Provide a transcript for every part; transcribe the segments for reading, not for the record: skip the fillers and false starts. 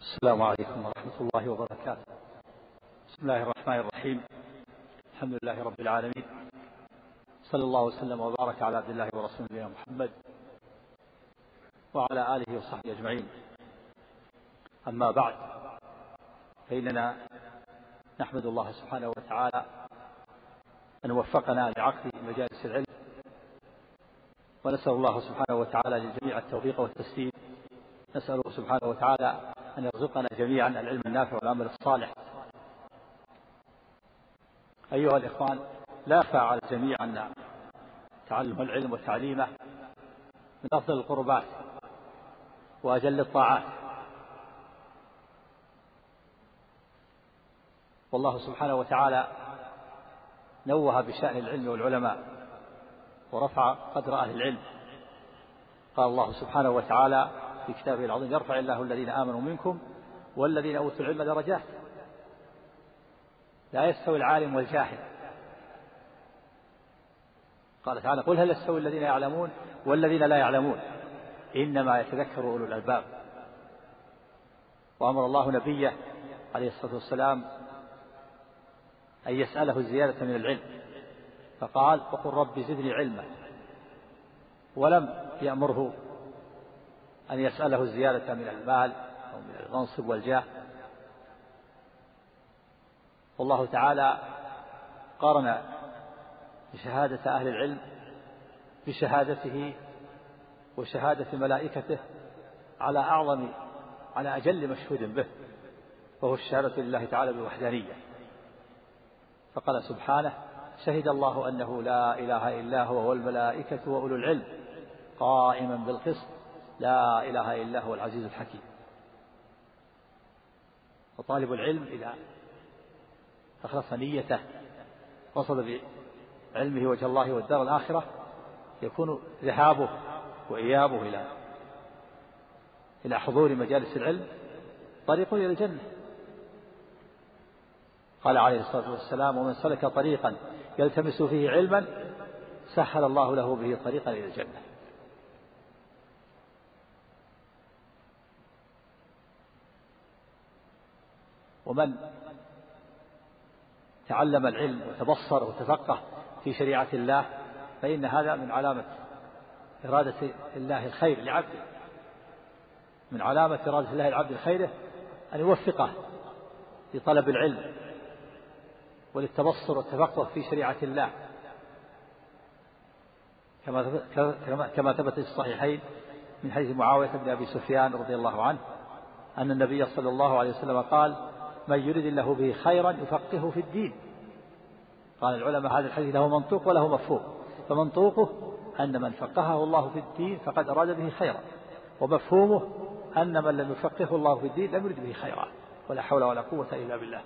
السلام عليكم ورحمة الله وبركاته. بسم الله الرحمن الرحيم. الحمد لله رب العالمين، صلى الله وسلم وبارك على عبد الله ورسوله محمد وعلى آله وصحبه أجمعين. أما بعد، فإننا نحمد الله سبحانه وتعالى أن وفقنا لعقد مجالس العلم، ونسأل الله سبحانه وتعالى للجميع التوفيق والتسديد. نسأله سبحانه وتعالى أن يرزقنا جميعا العلم النافع والعمل الصالح. أيها الإخوان، لا يخفى على الجميع أن تعلم العلم وتعليمه من أفضل القربات وأجل الطاعات، والله سبحانه وتعالى نوه بشأن العلم والعلماء ورفع قدر أهل العلم. قال الله سبحانه وتعالى في كتابه العظيم: يرفع الله الذين آمنوا منكم والذين أوتوا العلم درجات. لا يستوي العالم والجاهل. قال تعالى: قل هل يستوي الذين يعلمون والذين لا يعلمون إنما يتذكر أولو الألباب. وأمر الله نبيه عليه الصلاة والسلام أن يسأله الزيادة من العلم، فقال: وقل رب زدني علما. ولم يأمره أن يسأله الزيادة من المال أو من المنصب والجاه. والله تعالى قارن بشهادة أهل العلم بشهادته وشهادة ملائكته على أجل مشهود به، وهو الشهادة لله تعالى بالوحدانية. فقال سبحانه: شهد الله أنه لا إله إلا هو والملائكة وأولو العلم قائما بالقسط لا إله إلا هو العزيز الحكيم. وطالب العلم إذا أخلص نيته قصد بعلمه وجه الله والدار الآخرة يكون ذهابه وإيابه إلى حضور مجالس العلم طريق إلى الجنة. قال عليه الصلاة والسلام: ومن سلك طريقا يلتمس فيه علما سهل الله له به طريقا إلى الجنة. ومن تعلم العلم وتبصر وتفقه في شريعة الله فإن هذا من علامة إرادة الله الخير لعبده. من علامة إرادة الله العبد خيره أن يوفقه لطلب العلم وللتبصر والتفقه في شريعة الله، كما ثبت في الصحيحين من حديث معاوية بن أبي سفيان رضي الله عنه أن النبي صلى الله عليه وسلم قال: من يرد الله به خيرا يفقهه في الدين. قال العلماء: هذا الحديث له منطوق وله مفهوم، فمنطوقه أن من فقهه الله في الدين فقد أراد به خيرا، ومفهومه أن من لم يفقهه الله في الدين لم يرد به خيرا، ولا حول ولا قوة إلا بالله.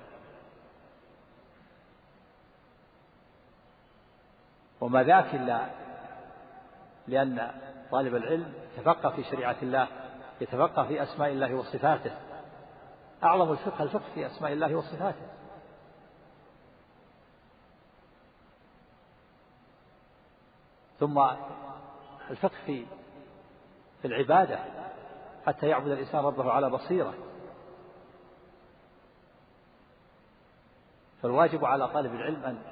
وما ذاك إلا لأن طالب العلم يتفقه في شريعة الله، يتفقه في أسماء الله وصفاته. أعظم الفقه في أسماء الله وصفاته. ثم الفقه في العبادة حتى يعبد الإنسان ربه على بصيرة. فالواجب على طالب العلم أن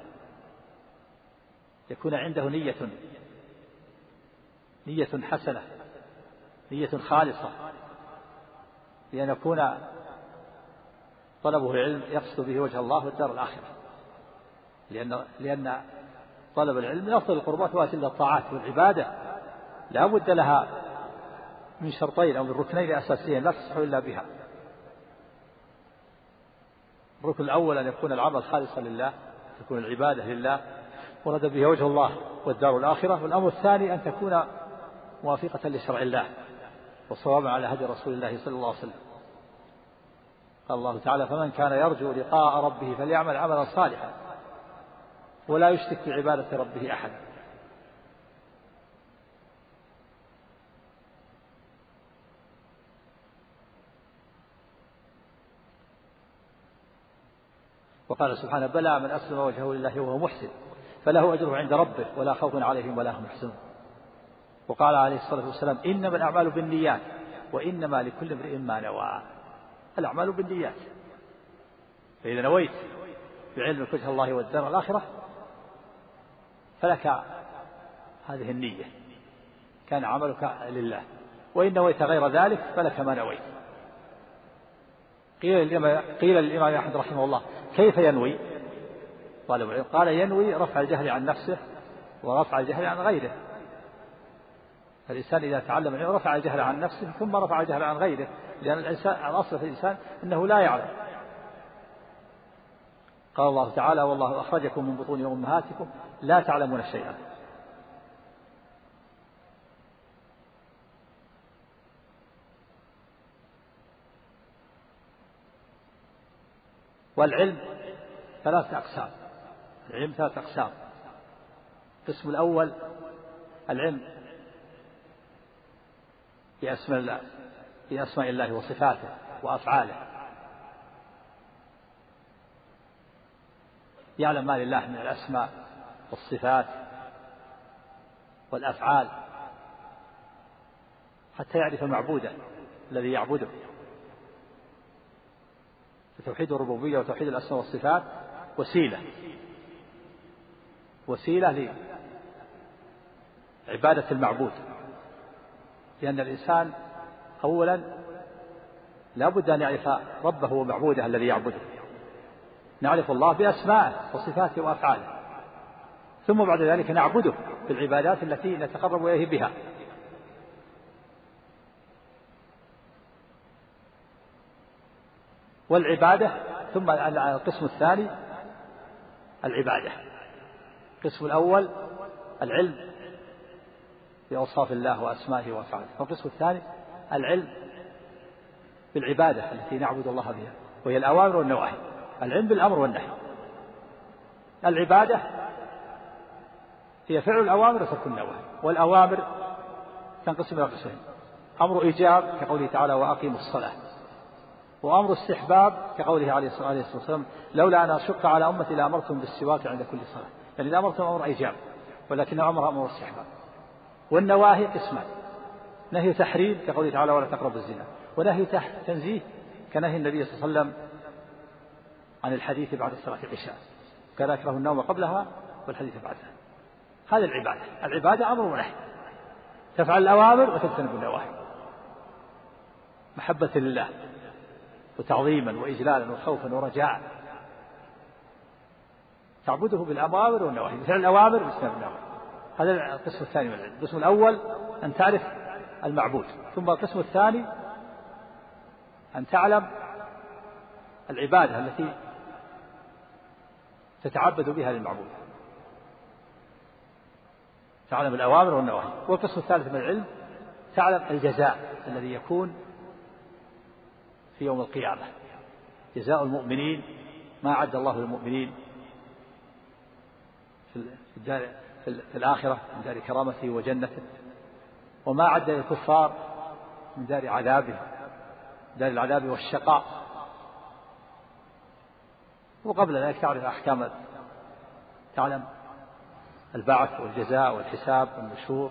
يكون عنده نية حسنة، نية خالصة، لأن يكون طلبه العلم يقصد به وجه الله والدار الآخرة. لأن طلب العلم من أفضل القربات وأجل الطاعات، والعبادة لا بد لها من شرطين أو من ركنين أساسيين لا تصح إلا بها. الركن الأول أن يكون العمل خالصا لله، تكون العبادة لله ورد به وجه الله والدار الآخرة. والأمر الثاني أن تكون موافقة لشرع الله وصوابا على هدي رسول الله صلى الله عليه وسلم. قال الله تعالى: فمن كان يرجو لقاء ربه فليعمل عملا صالحا ولا يشرك بعبادة ربه أحد. وقال سبحانه: بلى من أسلم وجهه لله وهو محسن فله أجره عند ربه ولا خوف عليهم ولا هم يحزنون. وقال عليه الصلاة والسلام: إنما الأعمال بالنيات وإنما لكل امرئ ما نوى. الأعمال بالنيات، فإذا نويت بعلمك وجه الله والدار الآخرة فلك هذه النية، كان عملك لله. وإن نويت غير ذلك فلك ما نويت. قيل للإمام أحمد رحمه الله: كيف ينوي طالب العلم؟ قال: ينوي رفع الجهل عن نفسه ورفع الجهل عن غيره. الإنسان إذا تعلم العلم رفع الجهل عن نفسه ثم رفع الجهل عن غيره، لأن الأصل في الإنسان أنه لا يعلم. قال الله تعالى: والله أخرجكم من بطون أمهاتكم لا تعلمون شيئا. والعلم ثلاثة أقسام. العلم ثلاثة أقسام. القسم الأول العلم بأسماء الله وصفاته وأفعاله، يعلم ما لله من الأسماء والصفات والأفعال حتى يعرف المعبود الذي يعبده. فتوحيد الربوبية وتوحيد الأسماء والصفات وسيلة لعبادة المعبود، لأن الإنسان أولا لا بد أن يعرف ربه ومعبوده الذي يعبده. نعرف الله بأسمائه وصفاته وأفعاله، ثم بعد ذلك نعبده بالعبادات التي نتقرب إليه بها. والعبادة، ثم القسم الثاني العبادة. القسم الأول العلم بأوصاف الله وأسمائه وأفعاله، والقسم الثاني العلم بالعبادة التي نعبد الله بها، وهي الأوامر والنواهي. العلم بالأمر والنهي. العبادة هي فعل الأوامر وترك النواهي، والأوامر تنقسم إلى قسمين: أمر إيجاب كقوله تعالى: وأقيموا الصلاة، وأمر استحباب كقوله عليه الصلاة والسلام: لولا أن أشق على أمتي لأمرتهم بالسواك عند كل صلاة. يعني إذا أمرتم أمر إيجاب، ولكن أمر استحباب. والنواهي قسمان: نهي تحريم كقوله تعالى: ولا تقربوا الزنا، ونهي تنزيه كنهي النبي صلى الله عليه وسلم عن الحديث بعد صلاة العشاء، كان يكره النوم قبلها والحديث بعدها. هذه العبادة أمر ونهي، تفعل الأوامر وتجتنب النواهي محبة لله وتعظيما وإجلالا وخوفا ورجاء، تعبده بالأوامر والنواهي، بفعل الأوامر واجتناب النواهي. هذا القسم الثاني من العلم. القسم الأول أن تعرف المعبود، ثم القسم الثاني أن تعلم العبادة التي تتعبد بها للمعبود، تعلم الأوامر والنواهي. والقسم الثالث من العلم تعلم الجزاء الذي يكون في يوم القيامة، جزاء المؤمنين، ما أعد الله للمؤمنين في الآخرة من دار كرامته وجنته، وما أعد للكفار من دار عذابه، دار العذاب والشقاء. وقبل ذلك تعرف أحكام، تعلم البعث والجزاء والحساب والنشور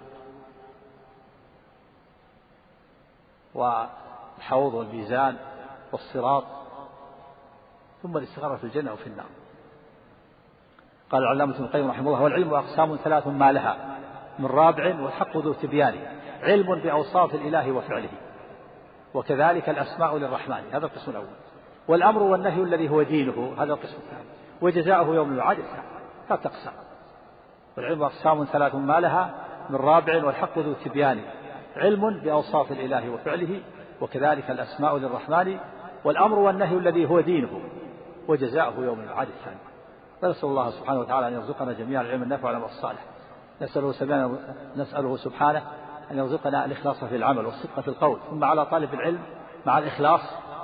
والحوض والميزان والصراط، ثم الاستقرار في الجنة وفي النار. قال العلامة ابن القيم رحمه الله: والعلم أقسام ثلاث ما لها من رابع والحق ذو تبيان: علم بأوصاف الإله وفعله، وكذلك الأسماء للرحمن، هذا القسم الأول. والأمر والنهي الذي هو دينه، هذا القسم الثاني. وجزاؤه يوم المعاد، ثلاثة أقسام. والعلم أقسام ثلاث ما لها من رابع والحق ذو تبيان: علم بأوصاف الإله وفعله، وكذلك الأسماء للرحمن. والأمر والنهي الذي هو دينه، وجزاؤه يوم المعاد الثاني. فنسأل الله سبحانه وتعالى أن يرزقنا جميعا العلم النافع والعمل الصالح. نسأله سبحانه أن يرزقنا الإخلاص في العمل والصدق في القول. ثم على طالب العلم مع الإخلاص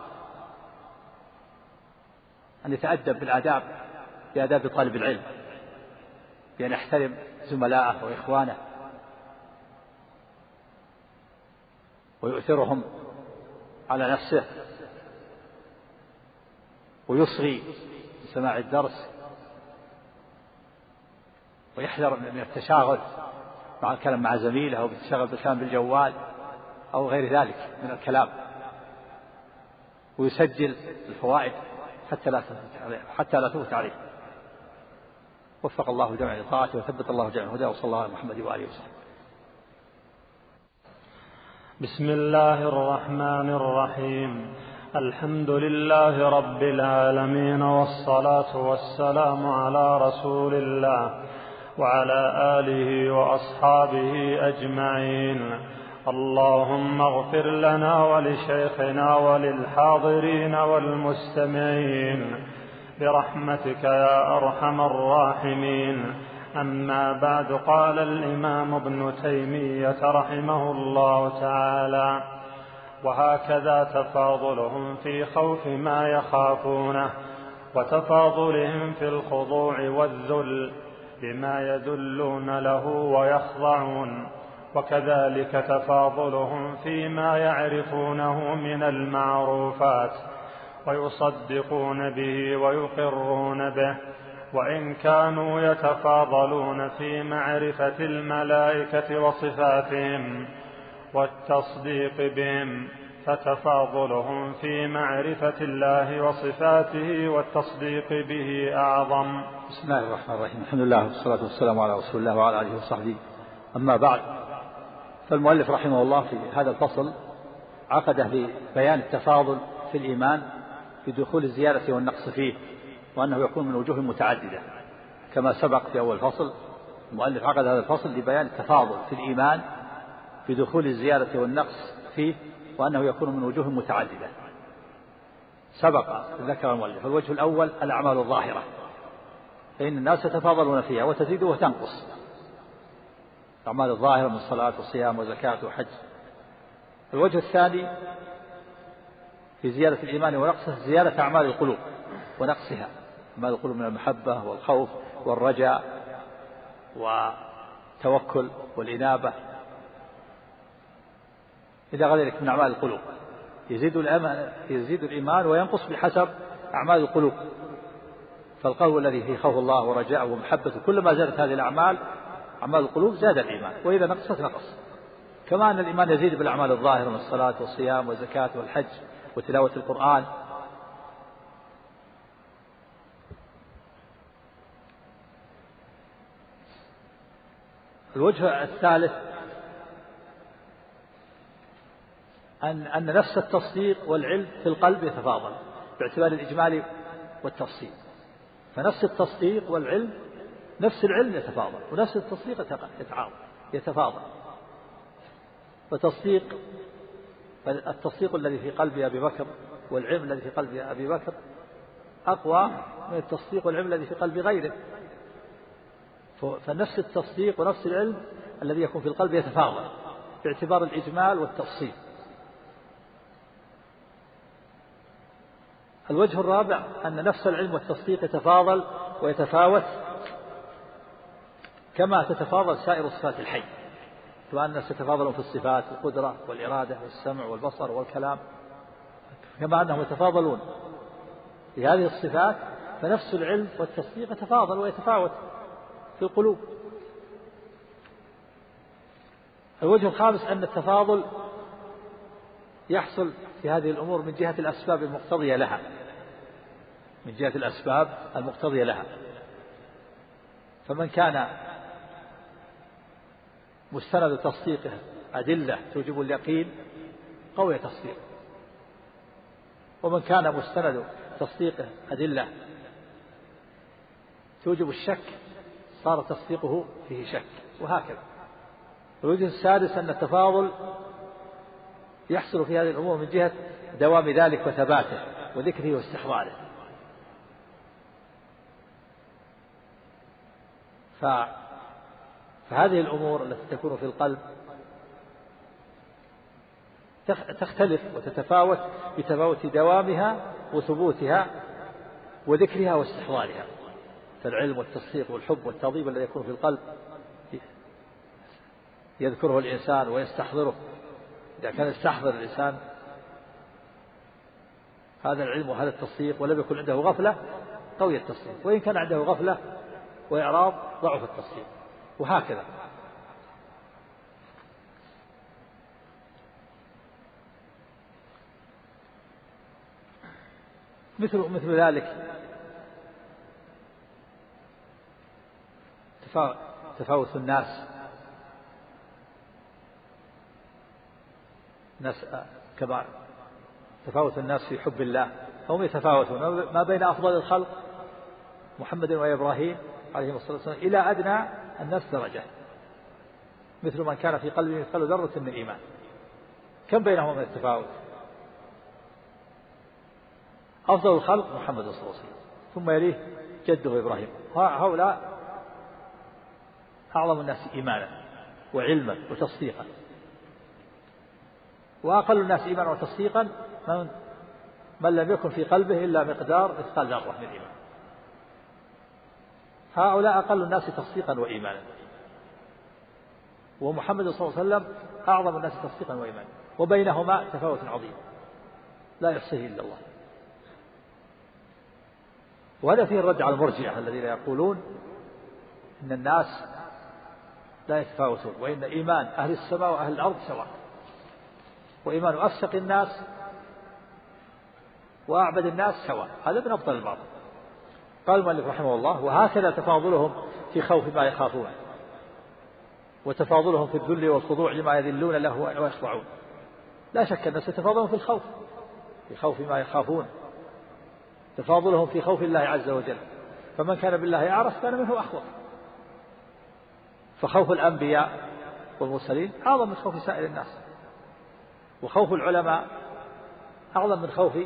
أن يتأدب بالآداب، بآداب طالب العلم، بأن يحترم زملائه وإخوانه ويؤثرهم على نفسه، ويصغي لسماع الدرس، ويحذر من التشاغل مع الكلام مع زميله، أو بالتشاغل بالكلام بالجوال أو غير ذلك من الكلام. ويسجل الفوائد حتى لا تفوت عليه. وفق الله جميع لطاعته وثبت الله جميع الهدى، وصلى الله على محمد وآله وسلم. بسم الله الرحمن الرحيم. الحمد لله رب العالمين، والصلاة والسلام على رسول الله وعلى آله وأصحابه أجمعين. اللهم اغفر لنا ولشيخنا وللحاضرين والمستمعين برحمتك يا أرحم الراحمين. أما بعد، قال الإمام ابن تيمية رحمه الله تعالى: وهكذا تفاضلهم في خوف ما يخافونه، وتفاضلهم في الخضوع والذل بما يذلون له ويخضعون، وكذلك تفاضلهم فيما يعرفونه من المعروفات ويصدقون به ويقرون به، وإن كانوا يتفاضلون في معرفة الملائكة وصفاتهم والتصديق بهم، فتفاضلهم في معرفة الله وصفاته والتصديق به أعظم. بسم الله الرحمن الرحيم. الحمد لله والصلاة والسلام على رسول الله وعلى آله وصحبه. أما بعد، فالمؤلف رحمه الله في هذا الفصل عقده لبيان التفاضل في الإيمان بدخول الزيادة والنقص فيه، وأنه يكون من وجوه متعددة كما سبق في أول فصل. المؤلف عقد هذا الفصل لبيان التفاضل في الإيمان بدخول الزيادة والنقص فيه، وأنه يكون من وجوه متعددة. سبق ذكر المؤلف الوجه الأول الأعمال الظاهرة، فإن الناس يتفاضلون فيها وتزيد وتنقص. الأعمال الظاهرة من صلاة وصيام وزكاة وحج. الوجه الثاني في زيادة الإيمان ونقصه زيادة أعمال القلوب ونقصها. أعمال القلوب من المحبة والخوف والرجاء والتوكل والإنابة إلى غير ذلك من أعمال القلوب. يزيد الإيمان وينقص بحسب أعمال القلوب. فالقلب الذي فيه خوف الله ورجاءه ومحبته، كلما زادت هذه الأعمال أعمال القلوب زاد الإيمان، وإذا نقصت نقص. كما أن الإيمان يزيد بالأعمال الظاهرة من الصلاة والصيام والزكاة والحج وتلاوة القرآن. الوجه الثالث أن نفس التصديق والعلم في القلب يتفاضل باعتبار الإجمال والتفصيل. فنفس التصديق والعلم، نفس العلم يتفاضل، ونفس التصديق يتفاضل. التصديق الذي في قلب أبي بكر والعلم الذي في قلب أبي بكر أقوى من التصديق والعلم الذي في قلب غيره. فنفس التصديق ونفس العلم الذي يكون في القلب يتفاضل باعتبار الإجمال والتفصيل. الوجه الرابع أن نفس العلم والتصديق يتفاضل ويتفاوت كما تتفاضل سائر صفات الحي، كما أن الناس يتفاضلون في الصفات، القدرة والإرادة والسمع والبصر والكلام، كما أنهم يتفاضلون في هذه الصفات، فنفس العلم والتصديق يتفاضل ويتفاوت في القلوب. الوجه الخامس أن التفاضل يحصل في هذه الأمور من جهة الأسباب المقتضية لها، من جهة الأسباب المقتضية لها. فمن كان مستند تصديقه أدلة توجب اليقين قوي تصديقه، ومن كان مستند تصديقه أدلة توجب الشك صار تصديقه فيه شك، وهكذا. الوجه السادس أن التفاضل يحصل في هذه الأمور من جهة دوام ذلك وثباته وذكره واستحضاره. فهذه الأمور التي تكون في القلب تختلف وتتفاوت بتفاوت دوامها وثبوتها وذكرها واستحضارها. فالعلم والتصديق والحب والتعظيم الذي يكون في القلب يذكره الإنسان ويستحضره. إذا كان يستحضر الإنسان هذا العلم وهذا التصديق ولم يكن عنده غفلة قوي التصديق، وإن كان عنده غفلة وإعراض ضعف التصديق، وهكذا. مثل ذلك تفاوت الناس كما تفاوت الناس في حب الله، هم يتفاوتون ما بين أفضل الخلق محمد وإبراهيم عليهم الصلاة والسلام إلى أدنى الناس درجة، مثل من كان في قلبه مثقال ذرة من إيمان. كم بينهم من التفاوت؟ أفضل الخلق محمد صلى الله عليه وسلم، ثم يليه جده إبراهيم. هؤلاء أعظم الناس إيمانا وعلما وتصديقا، وأقل الناس إيمانا وتصديقا من لم يكن في قلبه إلا مقدار مثقال ذرة من إيمان. هؤلاء أقل الناس تصديقا وإيمانا، ومحمد صلى الله عليه وسلم أعظم الناس تصديقا وإيمانا، وبينهما تفاوت عظيم لا يحصيه إلا الله. وهذا فيه الرد على المرجئة الذين يقولون إن الناس لا يتفاوتون، وإن إيمان أهل السماء وأهل الأرض سواء، وإيمان أفسق الناس وأعبد الناس سواء. هذا من أبطل الباطل. قال المؤلف رحمه الله: وهكذا تفاضلهم في خوف ما يخافون، وتفاضلهم في الذل والخضوع لما يذلون له ويخضعون. لا شك أن سيتفاضلهم في الخوف، في خوف ما يخافون، تفاضلهم في خوف الله عز وجل، فمن كان بالله أعرف كان منه أخوف. فخوف الأنبياء والمرسلين أعظم من خوف سائر الناس، وخوف العلماء أعظم من خوف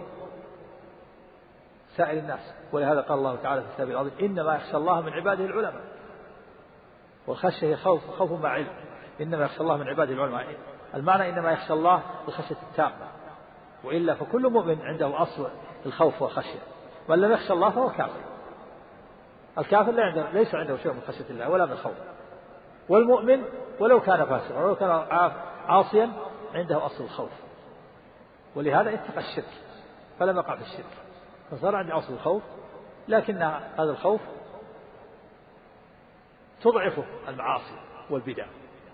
سائر الناس. ولهذا قال الله تعالى في كتابه العظيم: إنما يخشى الله من عباده العلماء. والخشية هي خوف مع علم. إنما يخشى الله من عباده العلماء، المعنى إنما يخشى الله بالخشية التامة، وإلا فكل مؤمن عنده أصل الخوف والخشية. من لم يخشى الله فهو كافر. الكافر ليس عنده شيء من خشية الله ولا من خوف. والمؤمن ولو كان فاسقا ولو كان عاصيا عنده أصل الخوف، ولهذا اتقى الشرك فلم يقع في الشرك، فصار عنده أصل الخوف. لكن هذا الخوف تضعفه المعاصي والبدع.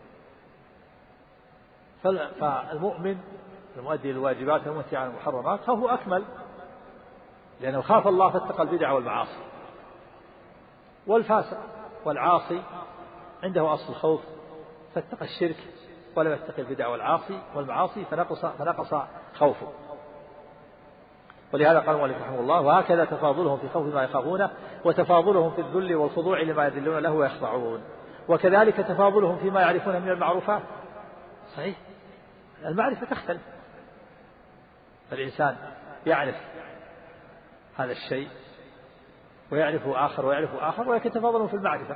فالمؤمن المؤدي للواجبات والمنتهي عن المحرمات خوفه أكمل، لأنه خاف الله فاتقى البدع والمعاصي. والفاسق والعاصي عنده أصل الخوف فاتقى الشرك ولم يتقي البدع والمعاصي فنقص خوفه. ولهذا قال المؤلف رحمه الله: وهكذا تفاضلهم في خوف ما يخافونه، وتفاضلهم في الذل والخضوع لما يذلون له ويخضعون، وكذلك تفاضلهم فيما يعرفون من المعروفات. صحيح، المعرفة تختلف، فالإنسان يعرف هذا الشيء ويعرفه آخر ولكن تفاضلهم في المعرفة.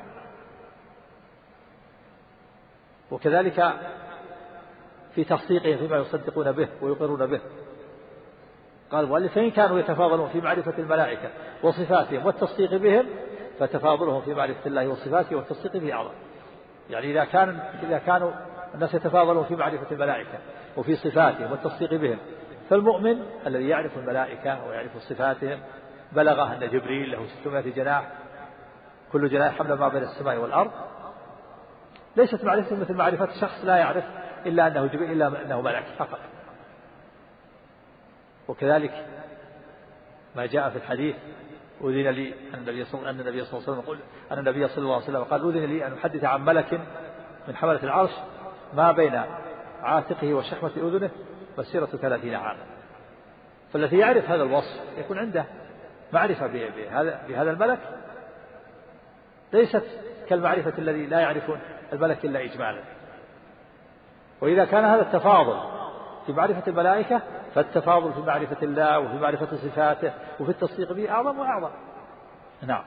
وكذلك في تصديقهم فيما يصدقون به ويقرون به. قال المؤلف: فإن كانوا يتفاضلون في معرفة الملائكة وصفاتهم والتصديق بهم فتفاضلهم في معرفة الله وصفاته والتصديق به أعظم. يعني إذا كانوا الناس يتفاضلون في معرفة الملائكة وفي صفاتهم والتصديق بهم، فالمؤمن الذي يعرف الملائكة ويعرف صفاتهم بلغه أن جبريل له 600 جناح، كل جناح حمل ما بين السماء والأرض، ليست معرفة مثل معرفة شخص لا يعرف إلا أنه جبريل إلا أنه ملك فقط. وكذلك ما جاء في الحديث: أذن لي أن النبي صلى الله عليه وسلم قال: أذن لي أن أحدث عن ملك من حملة العرش ما بين عاتقه وشحمة أذنه مسيرة 30 عاما. فالذي يعرف هذا الوصف يكون عنده معرفة بهذا الملك ليست كالمعرفة الذي لا يعرفون الملك إلا إجمالا. وإذا كان هذا التفاضل في معرفة الملائكة فالتفاضل في معرفة الله وفي معرفة صفاته وفي التصديق به أعظم وأعظم. نعم.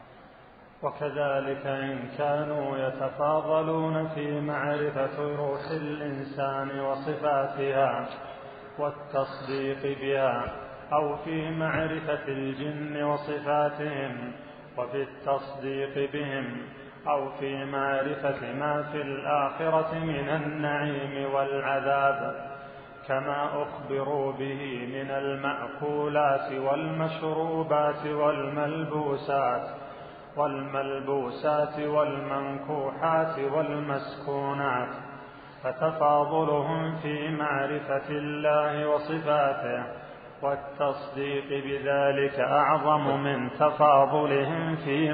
وكذلك إن كانوا يتفاضلون في معرفة روح الإنسان وصفاتها والتصديق بها، أو في معرفة الجن وصفاتهم وفي التصديق بهم، أو في معرفة ما في الآخرة من النعيم والعذاب، كما أخبروا به من المأكولات والمشروبات والملبوسات والمنكوحات والمسكونات، فتفاضلهم في معرفة الله وصفاته والتصديق بذلك أعظم من تفاضلهم في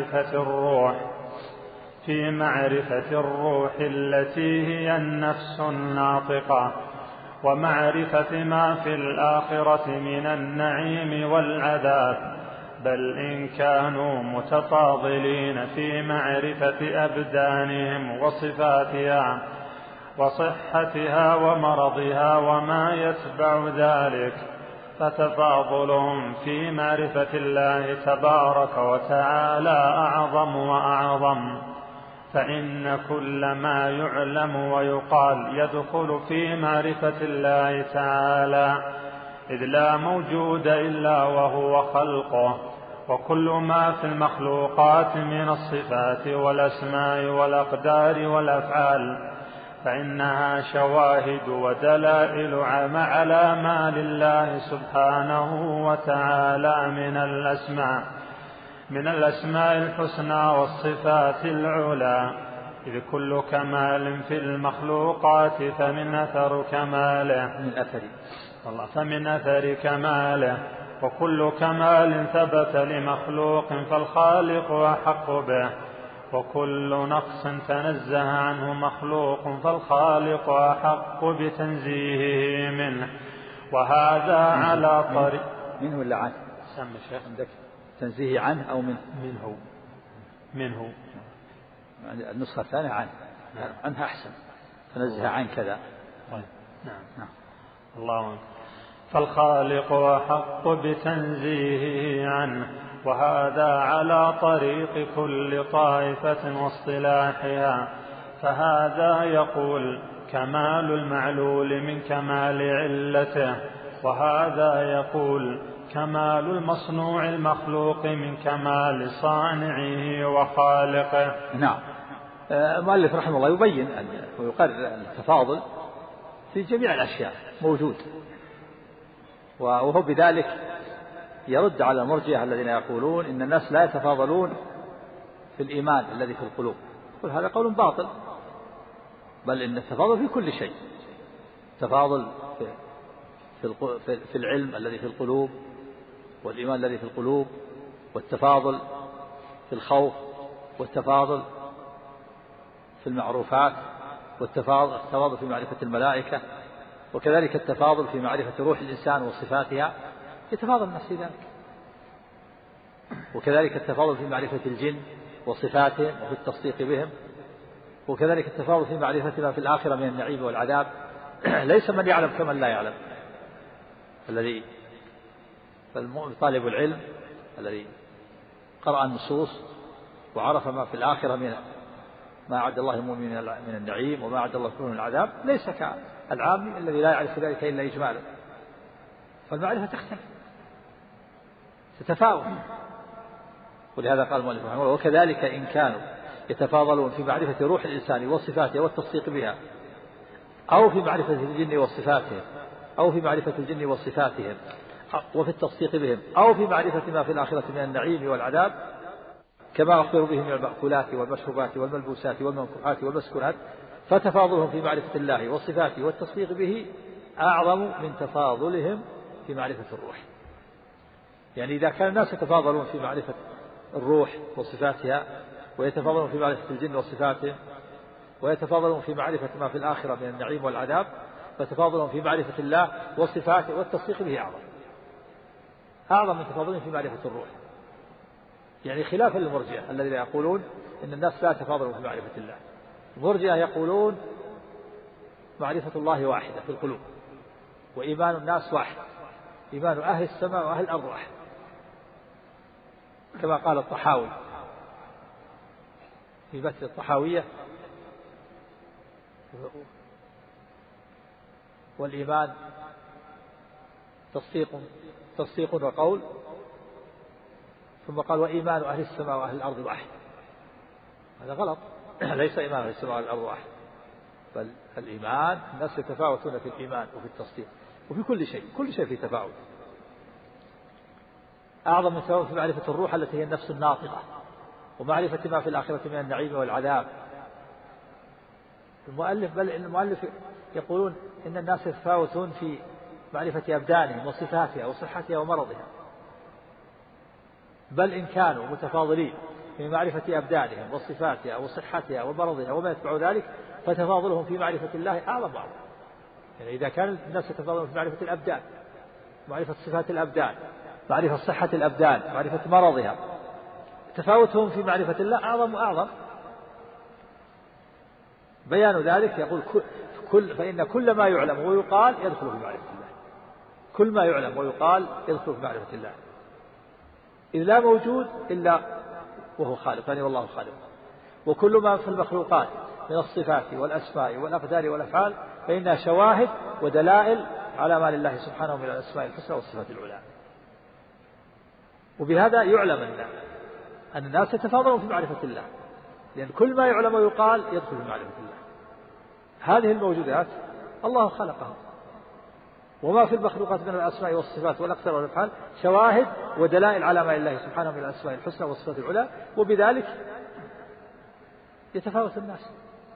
معرفة الروح التي هي النفس الناطقة، ومعرفة ما في الآخرة من النعيم والعذاب، بل إن كانوا متفاضلين في معرفة أبدانهم وصفاتها وصحتها ومرضها وما يتبع ذلك، فتفاضلهم في معرفة الله تبارك وتعالى أعظم وأعظم، فإن كل ما يعلم ويقال يدخل في معرفة الله تعالى، إذ لا موجود إلا وهو خلقه، وكل ما في المخلوقات من الصفات والأسماء والأقدار والأفعال فإنها شواهد ودلائل على ما لله سبحانه وتعالى من الأسماء الحسنى والصفات العلى، إذ كل كمال في المخلوقات فمن أثر كماله، وكل كمال ثبت لمخلوق فالخالق أحق به، وكل نقص تنزه عنه مخلوق فالخالق أحق بتنزيهه منه. وهذا على طريق منه ولا عنه؟ سمى الشيخ عندك تنزيه عنه أو منه النسخة الثانية عنها أحسن، تنزه عن كذا. طيب. نعم. الله فالخالق أحق بتنزيهه عنه، وهذا على طريق كل طائفة واصطلاحها، فهذا يقول كمال المعلول من كمال علته، وهذا يقول كمال المصنوع المخلوق من كمال صانعه وخالقه. نعم. المؤلف رحمه الله يبين ويقرر التفاضل في جميع الأشياء موجود، وهو بذلك يرد على المرجئة الذين يقولون إن الناس لا يتفاضلون في الإيمان الذي في القلوب، قل هذا قول باطل، بل إن التفاضل في كل شيء، تفاضل في العلم الذي في القلوب والإيمان الذي في القلوب، والتفاضل في الخوف، والتفاضل في المعروفات، والتفاضل في معرفة الملائكة، وكذلك التفاضل في معرفة روح الإنسان وصفاتها، يتفاضل الناس في ذلك، وكذلك التفاضل في معرفة الجن وصفاتهم وفي التصديق بهم، وكذلك التفاضل في معرفة ما في الآخرة من النعيم والعذاب. ليس من يعلم كمن لا يعلم، الذي طالب العلم الذي قرأ النصوص وعرف ما في الآخرة من ما أعد الله المؤمنين من النعيم وما أعد الله من العذاب، ليس كالعام الذي لا يعرف ذلك إلا إجمالا، فالمعرفة تختلف تتفاوت. ولهذا قال المؤلف رحمه الله وكذلك إن كانوا يتفاضلون في معرفة روح الإنسان وصفاته والتصديق بها، أو في معرفة الجن وصفاتهم، أو في معرفة الجن وصفاتهم وفي التصديق بهم، أو في معرفة ما في الآخرة من النعيم والعذاب، كما أخبروا به من المأكولات والمشروبات والملبوسات والمنكوحات والمسكونات، فتفاضلهم في معرفة الله وصفاته والتصديق به أعظم من تفاضلهم في معرفة الروح. يعني إذا كان الناس يتفاضلون في معرفة الروح وصفاتها، ويتفاضلون في معرفة الجن وصفاتهم، ويتفاضلون في معرفة ما في الآخرة من النعيم والعذاب، فتفاضلهم في معرفة الله وصفاته والتصديق به أعظم من تفاضلهم في معرفة الروح. يعني خلافا للمرجئة الذين يقولون إن الناس لا يتفاضلون في معرفة الله. المرجئة يقولون معرفة الله واحدة في القلوب، وإيمان الناس واحد، إيمان أهل السماء وأهل الأرض واحد، كما قال الطحاوي في بث الطحاوية: والإيمان تصديق وقول، ثم قال وإيمان أهل السماء وأهل الأرض واحد. هذا غلط، ليس إيمان أهل السماء وأهل الأرض واحد، بل الإيمان الناس يتفاوتون في الإيمان وفي التصديق وفي كل شيء، كل شيء في تفاوت. أعظم من تفاوت في معرفة الروح التي هي النفس الناطقة، ومعرفة ما في الآخرة من النعيم والعذاب. المؤلف يقولون إن الناس يتفاوتون معرفة أبدانهم وصفاتها وصحتها ومرضها، بل إن كانوا متفاضلين في معرفة أبدانهم وصفاتها وصحتها ومرضها وما يتبع ذلك، فتفاضلهم في معرفة الله أعظم وأعظم. يعني إذا كان الناس يتفاضلون في معرفة الأبدان، معرفة صفات الأبدان، معرفة صحة الأبدان، معرفة مرضها، تفاوتهم في معرفة الله أعظم وأعظم. بيان ذلك يقول فإن كل ما يعلم ويقال يدخل في معرفة الله، كل ما يعلم ويقال يدخل في معرفة الله، إذ لا موجود إلا وهو خالق، يعني والله خالق. وكل ما في المخلوقات من الصفات والأسماء والأقدار والأفعال فإنها شواهد ودلائل على ما لله سبحانه من الأسماء الحسنى والصفات العلى. وبهذا يعلم أن الناس يتفاضلون في معرفة الله، لأن كل ما يعلم ويقال يدخل في معرفة الله. هذه الموجودات الله خلقها، وما في المخلوقات من الأسماء والصفات والأقدار والأفعال شواهد ودلائل على ما لله سبحانه من الأسماء الحسنى والصفات العلى، وبذلك يتفاوت الناس.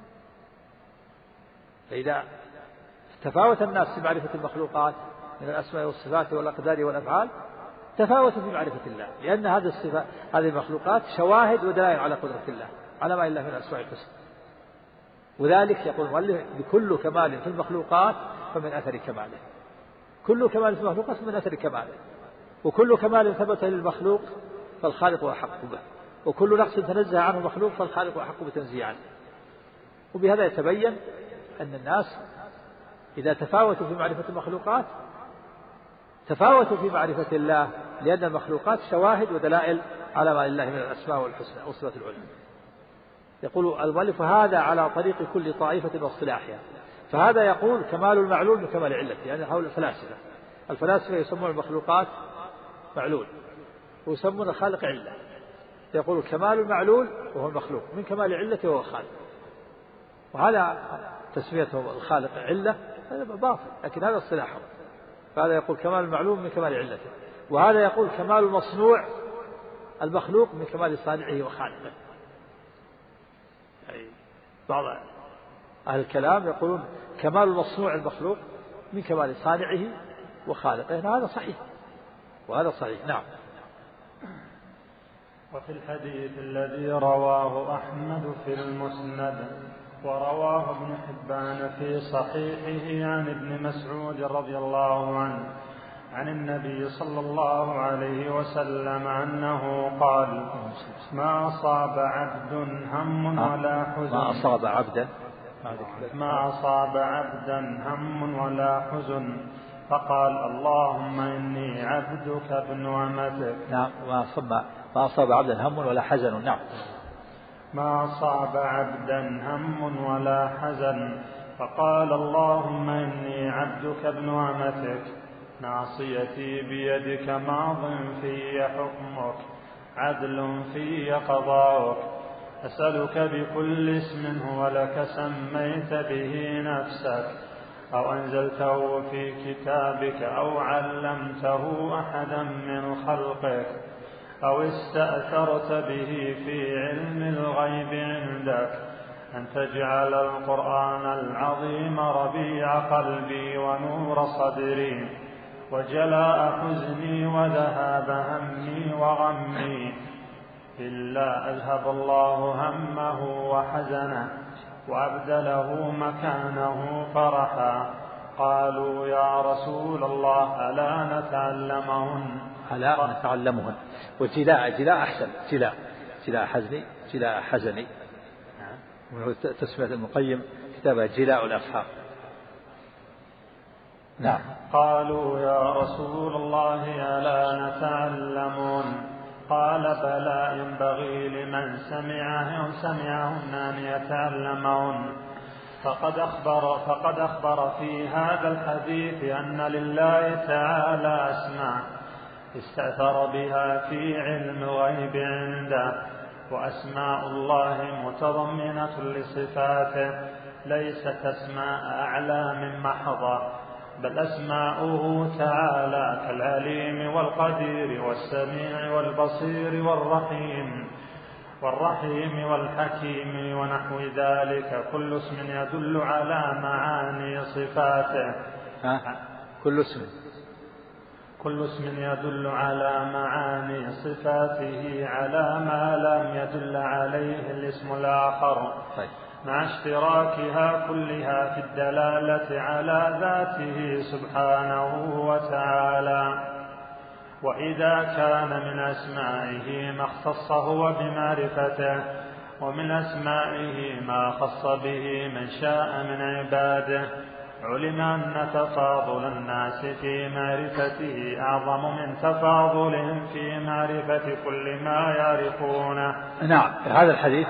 فإذا تفاوت الناس في معرفة المخلوقات من الأسماء والصفات والأقدار والأفعال تفاوتوا في معرفة الله، لأن هذه المخلوقات شواهد ودلائل على قدرة الله على ما لله من الأسماء الحسنى. وذلك يقول المؤلف بكل كمال في المخلوقات فمن أثر كماله، كل كمال في المخلوقات من أثر كماله، وكل كمال ثبت للمخلوق فالخالق أحق به، وكل نقص تنزه عنه المخلوق فالخالق أحق بتنزيه عنه. وبهذا يتبين أن الناس إذا تفاوتوا في معرفة المخلوقات تفاوتوا في معرفة الله، لأن المخلوقات شواهد ودلائل على ما لله من الأسماء والحسنى والصفات العلى. يقول المؤلف هذا على طريق كل طائفة واصطلاحها. فهذا يقول كمال المعلول بكمال علته، يعني حول الفلاسفة يسمون المخلوقات معلول ويسمون الخالق علة. يقول كمال المعلول وهو المخلوق من كمال علته وهو الخالق، وهذا تسميته الخالق علة هذا باطل، لكن هذا اصطلاحه. فهذا يقول كمال المعلوم من كمال علته، وهذا يقول كمال المصنوع المخلوق من كمال صانعه وخالقه. يعني بعض أهل الكلام يقولون كمال المصنوع المخلوق من كمال صانعه وخالقه، هذا صحيح وهذا صحيح. نعم. وفي الحديث الذي رواه أحمد في المسند ورواه ابن حبان في صحيحه عن ابن مسعود رضي الله عنه عن النبي صلى الله عليه وسلم أنه قال: ما أصاب عبد هم ولا حزن ما أصاب عبدا هم ولا حزن فقال: اللهم إني عبدك ابن أمتك. نعم. ما أصاب عبدا هم ولا حزن. نعم. ما أصاب عبدا هم ولا حزن فقال: اللهم إني عبدك ابن أمتك ناصيتي بيدك ماض في حكمك عدل في قضاؤك أسألك بكل اسم هو لك سميت به نفسك أو أنزلته في كتابك أو علمته أحدا من خلقك أو استأثرت به في علم الغيب عندك أن تجعل القرآن العظيم ربيع قلبي ونور صدري وجلاء حزني وذهاب همي وغمي إلا أذهب الله همه وحزنه وأبدله مكانه فرحا. قالوا: يا رسول الله ألا نتعلمهن وجلاء أحسن، جلاء حزني تسمية المقيم كتابة جلاء الأفهام. نعم. قالوا: يا رسول الله ألا نتعلمون؟ قال: بلى ينبغي لمن سمعهن أن يتعلمون. فقد أخبر في هذا الحديث أن لله تعالى أسماء استأثر بها في علم الغيب عنده، وأسماء الله متضمنة لصفاته ليست أسماء أعلى من محضة، بل أسماؤه تعالى كالعليم والقدير والسميع والبصير والرحيم والحكيم ونحو ذلك، كل اسم يدل على معاني صفاته. كل اسم يدل على معاني صفاته على ما لم يدل عليه الاسم الآخر، مع اشتراكها كلها في الدلالة على ذاته سبحانه وتعالى. وإذا كان من أسمائه ما اختص هو بمعرفته، ومن أسمائه ما خص به من شاء من عباده، علم أن تفاضل الناس في معرفته أعظم من تفاضلهم في معرفة كل ما يعرفونه. نعم، هذا الحديث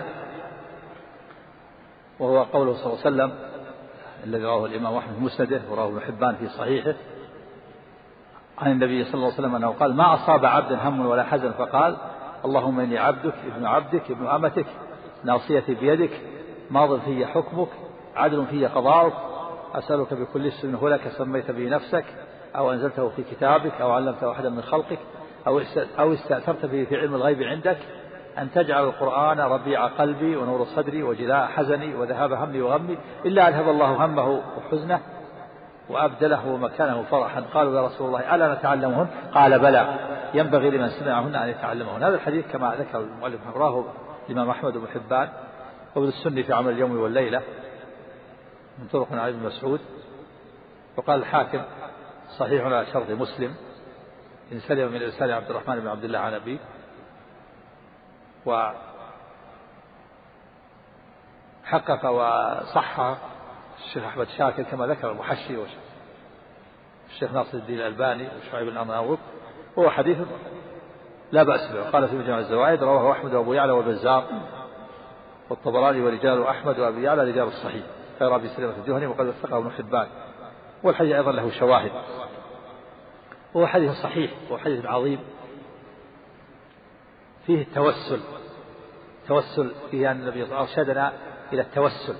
وهو قوله صلى الله عليه وسلم الذي رواه الإمام أحمد في مسنده ورواه ابن حبان في صحيحه عن النبي صلى الله عليه وسلم أنه قال: ما أصاب عبدا هم ولا حزن فقال: اللهم إني عبدك ابن أمتك ناصيتي بيدك ماض في حكمك عدل في قضاؤك أسألك بكل اسم هو لك سميت به نفسك أو أنزلته في كتابك أو علمته أحدا من خلقك أو استأثرت به في علم الغيب عندك أن تجعل القرآن ربيع قلبي ونور صدري وجلاء حزني وذهاب همي وغمي إلا أذهب الله همه وحزنه وأبدله مكانه فرحا. قالوا: يا رسول الله ألا نتعلمهن؟ قال: بلى، ينبغي لمن سمعهن أن يتعلمهن. هذا الحديث كما ذكر المؤلف رواه الإمام أحمد بن حبان وابن السني في عمل اليوم والليلة من طرق عن ابن مسعود. وقال الحاكم: صحيح على شرط مسلم إن سلم من إرسال عبد الرحمن بن عبد الله عن أبيه. وحقق وصحح الشيخ أحمد شاكر كما ذكر المحشي والشيخ ناصر الدين الألباني وشعيب الأرناؤوط، وهو حديث لا بأس به. قال في مجمع الزوائد: رواه أحمد وأبو يعلى والبزار والطبراني ورجال أحمد وأبي يعلى رجال الصحيح غير أبي سلمة الجهني وقد وثقه ابن حبان. والحديث أيضا له شواهد، وهو حديث صحيح وهو حديث عظيم فيه التوسل فيه أن النبي أرشدنا إلى التوسل.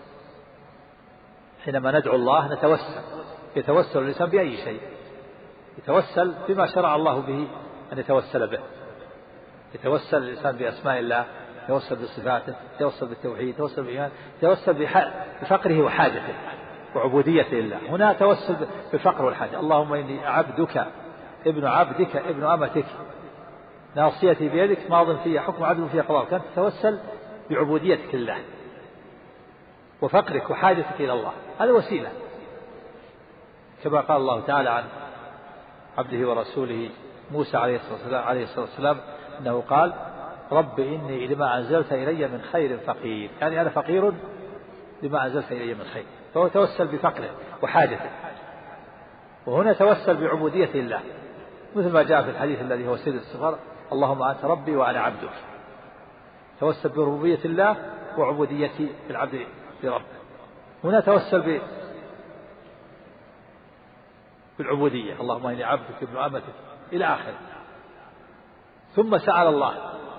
حينما ندعو الله يتوسل الإنسان بأي شيء، يتوسل بما شرع الله به أن يتوسل به. يتوسل الإنسان بأسماء الله، يتوسل بصفاته، يتوسل بالتوحيد، يتوسل بالإيمان، يتوسل بفقره وحاجته وعبوديته لله. هنا توسل بالفقر والحاجة: اللهم إني عبدك ابن عبدك ابن أمتك ناصيتي بيدك ماض في حكم عدل في قضاء. كانت تتوسل بعبوديتك لله وفقرك وحاجتك إلى الله. هذا وسيلة، كما قال الله تعالى عن عبده ورسوله موسى عليه الصلاة والسلام أنه قال: رب إني لما أنزلت إلي من خير فقير. يعني أنا فقير لما أنزلت إلي من خير. فهو توسل بفقره وحاجته. وهنا توسل بعبودية الله مثل ما جاء في الحديث الذي هو سيد الصغار: اللهم أنت ربي وأنا عبدك. توسل بربوبية الله وعبودية العبد لربه. هنا توسل بالعبودية: اللهم إني عبدك ابن أمتك إلى آخره. ثم سأل الله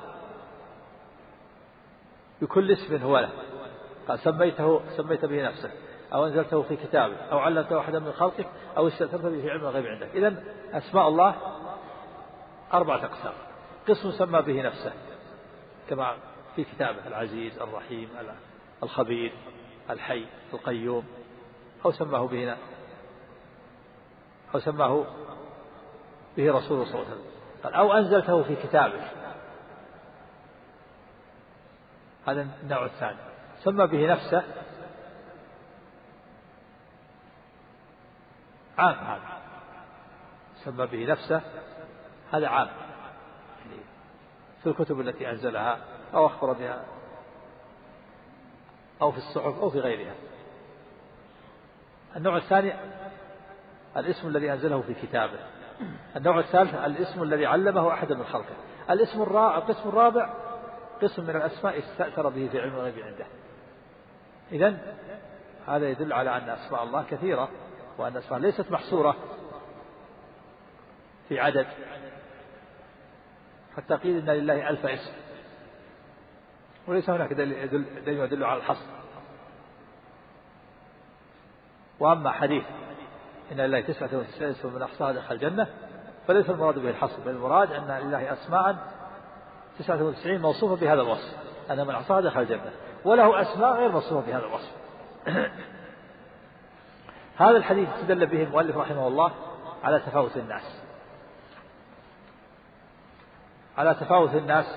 بكل اسم هو له، قال: سميت به نفسك أو أنزلته في كتابك أو علمته أحدا من خلقك أو استأثرت به في علم الغيب عندك. إذن أسماء الله 4 أقسام: قسم سمى به نفسه كما في كتابه: العزيز، الرحيم، الخبير، الحي، القيوم، أو سماه به رسوله صلى الله عليه وسلم. قال: أو أنزلته في كتابك. هذا النوع الثاني. سمى به نفسه عام، هذا سمى به نفسه هذا عام في الكتب التي أنزلها أو أخبر بها أو في الصحف أو في غيرها. النوع الثاني الاسم الذي أنزله في كتابه. النوع الثالث الاسم الذي علمه أحد من خلقه. القسم الرابع قسم من الأسماء استأثر به في علم الغيب عنده. إذن هذا يدل على أن أسماء الله كثيرة، وأن أسماء ليست محصورة في عدد، حتى قيل إن لله 1000 اسم، وليس هناك دليل يدل على الحصر. وأما حديث إن لله 99 اسم من أحصاها دخل الجنة فليس المراد به الحصر، بل المراد أن لله أسماء 99 موصوفة بهذا الوصف، أن من أحصاها دخل الجنة، وله أسماء غير موصوفة بهذا الوصف. هذا الحديث استدل به المؤلف رحمه الله على تفاوت الناس، على تفاوت الناس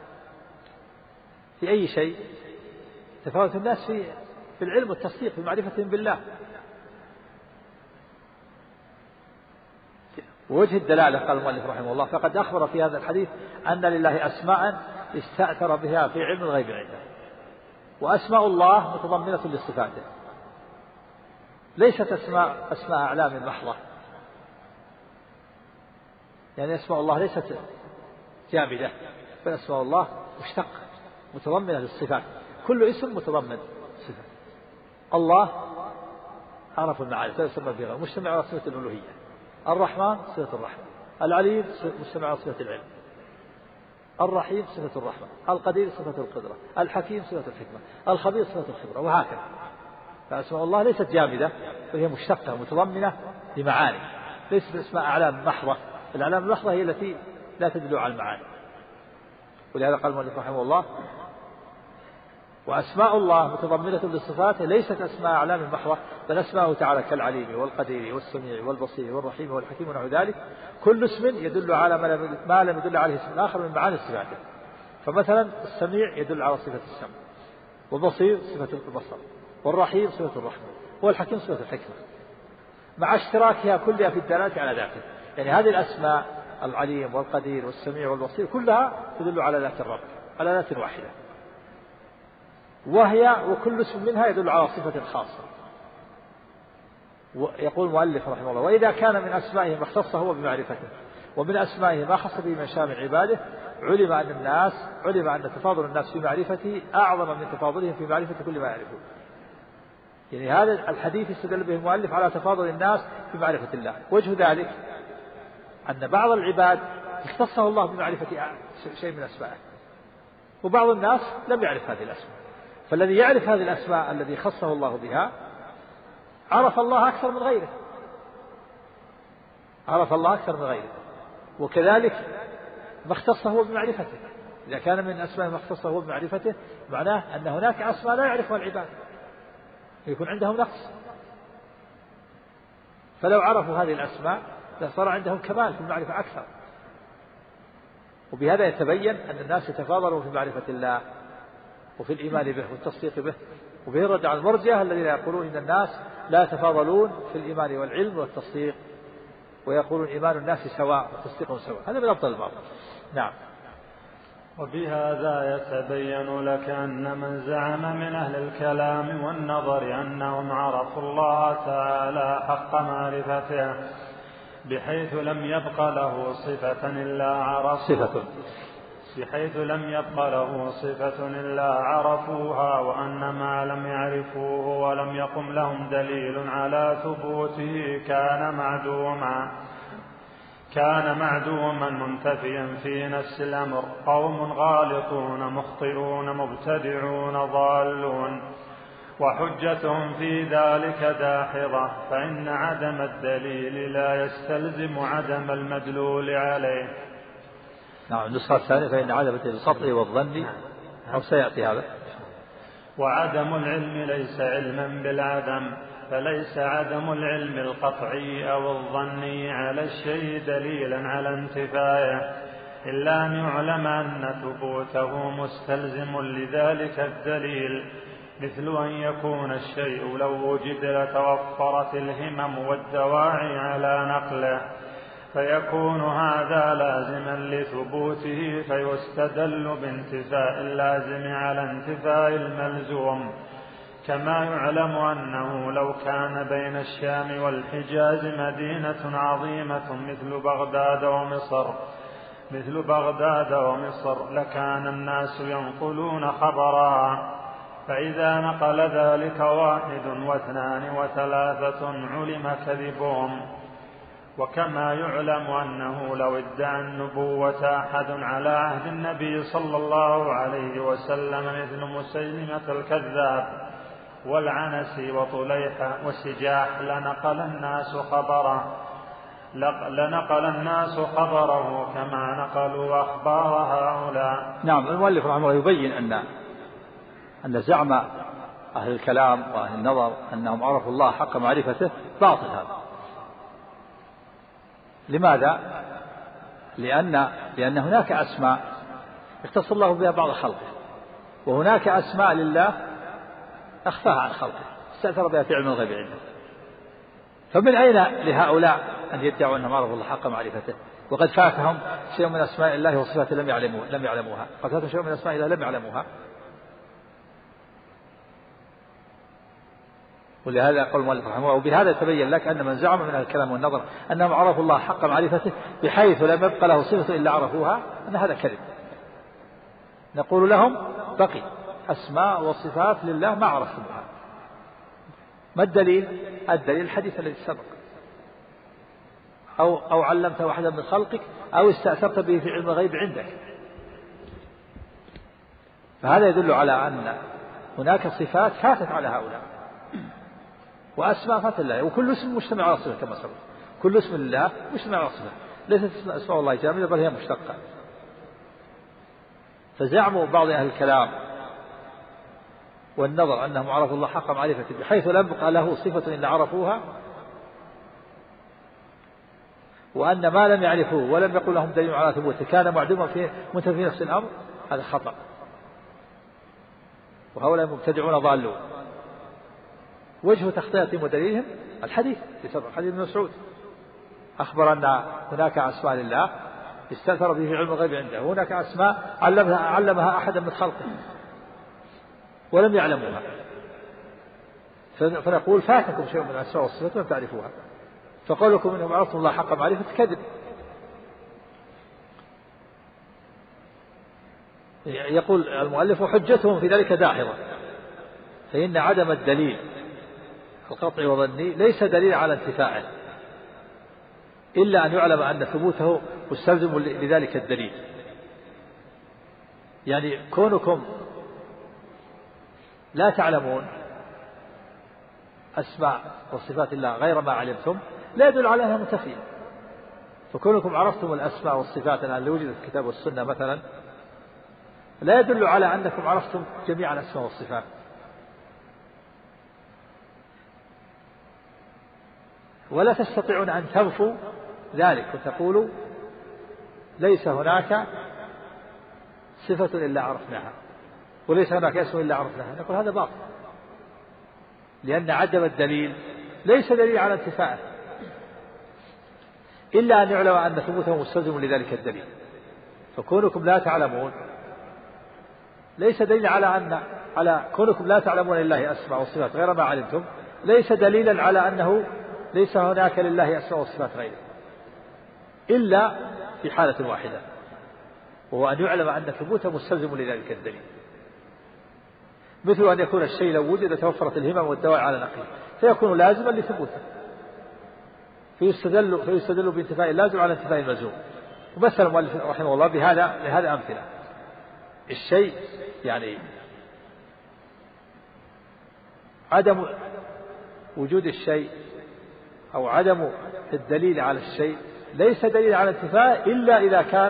في أي شيء؟ تفاوت الناس في العلم والتصديق، في معرفتهم بالله. ووجه الدلالة قال المؤلف رحمه الله: فقد أخبر في هذا الحديث أن لله أسماء استأثر بها في علم الغيب عنده، وأسماء الله متضمنة لصفاته، ليست أسماء أعلام محضة، يعني أسماء الله ليست جامدة، بل أسماء الله مشتقة متضمنة للصفات، كل اسم متضمن صفة. الله أعرف المعارف لا يسمى بها، مجتمع على صفة الألوهية. الرحمن صفة الرحمة، العليم مجتمع على صفة العلم، الرحيم صفة الرحمة، القدير صفة القدرة، الحكيم صفة الحكمة، الخبير صفة الخبرة، وهكذا. فأسماء الله ليست جامدة، فهي مشتقة متضمنة لمعاني، ليست اسماء أعلام محضة. الأعلام المحضة هي التي لا تدل على المعاني. ولهذا قال المؤلف رحمه الله: وأسماء الله متضمنة لصفاته ليست أسماء أعلام محضة، بل أسماءه تعالى كالعليم والقدير والسميع والبصير والرحيم والحكيم ونحو ذلك، كل اسم يدل على ما لم يدل عليه اسم آخر من معاني صفاته. فمثلا السميع يدل على صفة السمع، والبصير صفة البصر، والرحيم صفة الرحمة، والحكيم صفة الحكمة، مع اشتراكها كلها في الدلالة على ذاته. يعني هذه الأسماء العليم والقدير والسميع والبصير كلها تدل على ذات الرب، على ذات واحدة، وكل اسم منها يدل على صفة خاصة. يقول المؤلف رحمه الله: وإذا كان من أسمائه ما اختص هو بمعرفته، ومن أسمائه ما خص به من شاء من عباده، علم أن تفاضل الناس في معرفته أعظم من تفاضلهم في معرفة كل ما يعرفون. يعني هذا الحديث استدل به المؤلف على تفاضل الناس في معرفة الله. وجه ذلك أن بعض العباد اختصه الله بمعرفة شيء من أسمائه، وبعض الناس لم يعرف هذه الأسماء. فالذي يعرف هذه الأسماء الذي خصه الله بها عرف الله أكثر من غيره، عرف الله أكثر من غيره. وكذلك ما اختصه هو بمعرفته، إذا كان من أسماء ما اختصه هو بمعرفته معناه أن هناك أسماء لا يعرفها العباد، يكون عندهم نقص. فلو عرفوا هذه الأسماء لصار عندهم كمال في المعرفة أكثر. وبهذا يتبين أن الناس يتفاضلون في معرفة الله وفي الإيمان به والتصديق به. وبه الرد على المرجئة الذين يقولون إن الناس لا يتفاضلون في الإيمان والعلم والتصديق، ويقولون إيمان الناس سواء وتصديقهم سواء. هذا من أبطل الباطل. نعم. وبهذا يتبين لك أن من زعم من أهل الكلام والنظر أنهم عرفوا الله تعالى حق معرفته بحيث لم يبق له صفة إلا عرفوها، وأن ما لم يعرفوه ولم يقم لهم دليل على ثبوته كان معدوما منتفيا في نفس الأمر. قوم غالطون مخطئون مبتدعون ضالون، وحجتهم في ذلك داحضة، فإن عدم الدليل لا يستلزم عدم المدلول عليه. نعم. النسخة الثانية: فإن عدم الدليل القطعي والظني، أو سيأتي هذا. وعدم العلم ليس علما بالعدم، فليس عدم العلم القطعي أو الظني على الشيء دليلا على انتفائه، إلا أن يعلم أن ثبوته مستلزم لذلك الدليل، مثل أن يكون الشيء لو وجد لتوفرت الهمم والدواعي على نقله، فيكون هذا لازما لثبوته، فيستدل بانتفاء اللازم على انتفاء الملزوم. كما يعلم أنه لو كان بين الشام والحجاز مدينة عظيمة مثل بغداد ومصر لكان الناس ينقلون خبرا، فإذا نقل ذلك 1 و2 و3 علم كذبهم. وكما يعلم أنه لو ادعى النبوة أحد على عهد النبي صلى الله عليه وسلم مثل مسيلمة الكذاب والعنسي وطليحة وسجاح لنقل الناس خبره كما نقلوا أخبار هؤلاء. نعم. المؤلف رحمه الله يبين أن زعم أهل الكلام وأهل النظر أنهم عرفوا الله حق معرفته باطل هذا. لماذا؟ لأن هناك أسماء اختص الله بها بعض خلقه، وهناك أسماء لله أخفاها عن خلقه استأثر بها في علم الغيب عنده. فمن أين لهؤلاء أن يدعوا أنهم عرفوا الله حق معرفته وقد فاتهم شيء من أسماء الله وصفاته لم يعلموها، قد فاتهم شيء من أسماء الله لم يعلموها. ولهذا يقول المؤلف رحمه الله: وبهذا يتبين لك أن من زعم من الكلام والنظر أنهم عرفوا الله حق معرفته بحيث لم يبقى له صفة إلا عرفوها أن هذا كذب. نقول لهم: بقي أسماء وصفات لله ما عرفتموها. ما الدليل؟ الدليل الحديث الذي سبق، أو علمت واحدا من خلقك أو استأثرت به في علم الغيب عندك. فهذا يدل على أن هناك صفات فاتت على هؤلاء وأسماء فاتت لله، وكل اسم مجتمع على صفة كما سبق. كل اسم لله مجتمع على صفة، ليست أسماء الله جامدة بل هي مشتقة. فزعموا بعض أهل الكلام والنظر أنهم عرفوا الله حق معرفته بحيث لم يبقى له صفة إلا عرفوها، وأن ما لم يعرفوه ولم يقل لهم دليل على ثبوته كان معدوما في نفس الأمر. هذا خطأ، وهؤلاء مبتدعون ضالون. وجه تخطئتهم ودليلهم الحديث في سبق حديث ابن مسعود أخبر أن هناك أسماء لله استأثر به في علم الغيب عنده، وهناك أسماء علمها أحدا من خلقه ولم يعلموها. فنقول: فاتكم شيء من الأسماء والصفات لم تعرفوها، فقولكم إنهم عرفتم الله حق معرفة كذب. يقول المؤلف: وحجتهم في ذلك داحضة، فإن عدم الدليل القطعي وظني ليس دليل على انتفاعه إلا أن يعلم أن ثبوته مستلزم لذلك الدليل. يعني كونكم لا تعلمون أسماء وصفات الله غير ما علمتم لا يدل على أنها منتفية. فكونكم عرفتم الأسماء والصفات التي وجدت في الكتاب والسنة مثلا لا يدل على أنكم عرفتم جميع الأسماء والصفات. ولا تستطيعون أن تنفوا ذلك وتقولوا ليس هناك صفة إلا عرفناها وليس هناك اسم إلا عرفناها. نقول هذا باطل، لأن عدم الدليل ليس دليل على انتفاعه إلا أن يعلم أن ثبوته مستلزم لذلك الدليل. فكونكم لا تعلمون ليس دليل على كونكم لا تعلمون لله أسماء وصفات غير ما علمتم ليس دليلا على أنه ليس هناك لله أسماء وصفات غيره إلا في حالة واحدة، وهو أن يعلم أن ثبوته مستلزم لذلك الدليل. مثل أن يكون الشيء لو وجد توفرت الهمم والدواعي على نقله فيكون لازما لثبوته، فيستدل بانتفاء اللازم على انتفاء الملزوم. ومثل المؤلف رحمه الله لهذا أمثلة. الشيء يعني عدم وجود الشيء أو عدم الدليل على الشيء ليس دليل على انتفاء إلا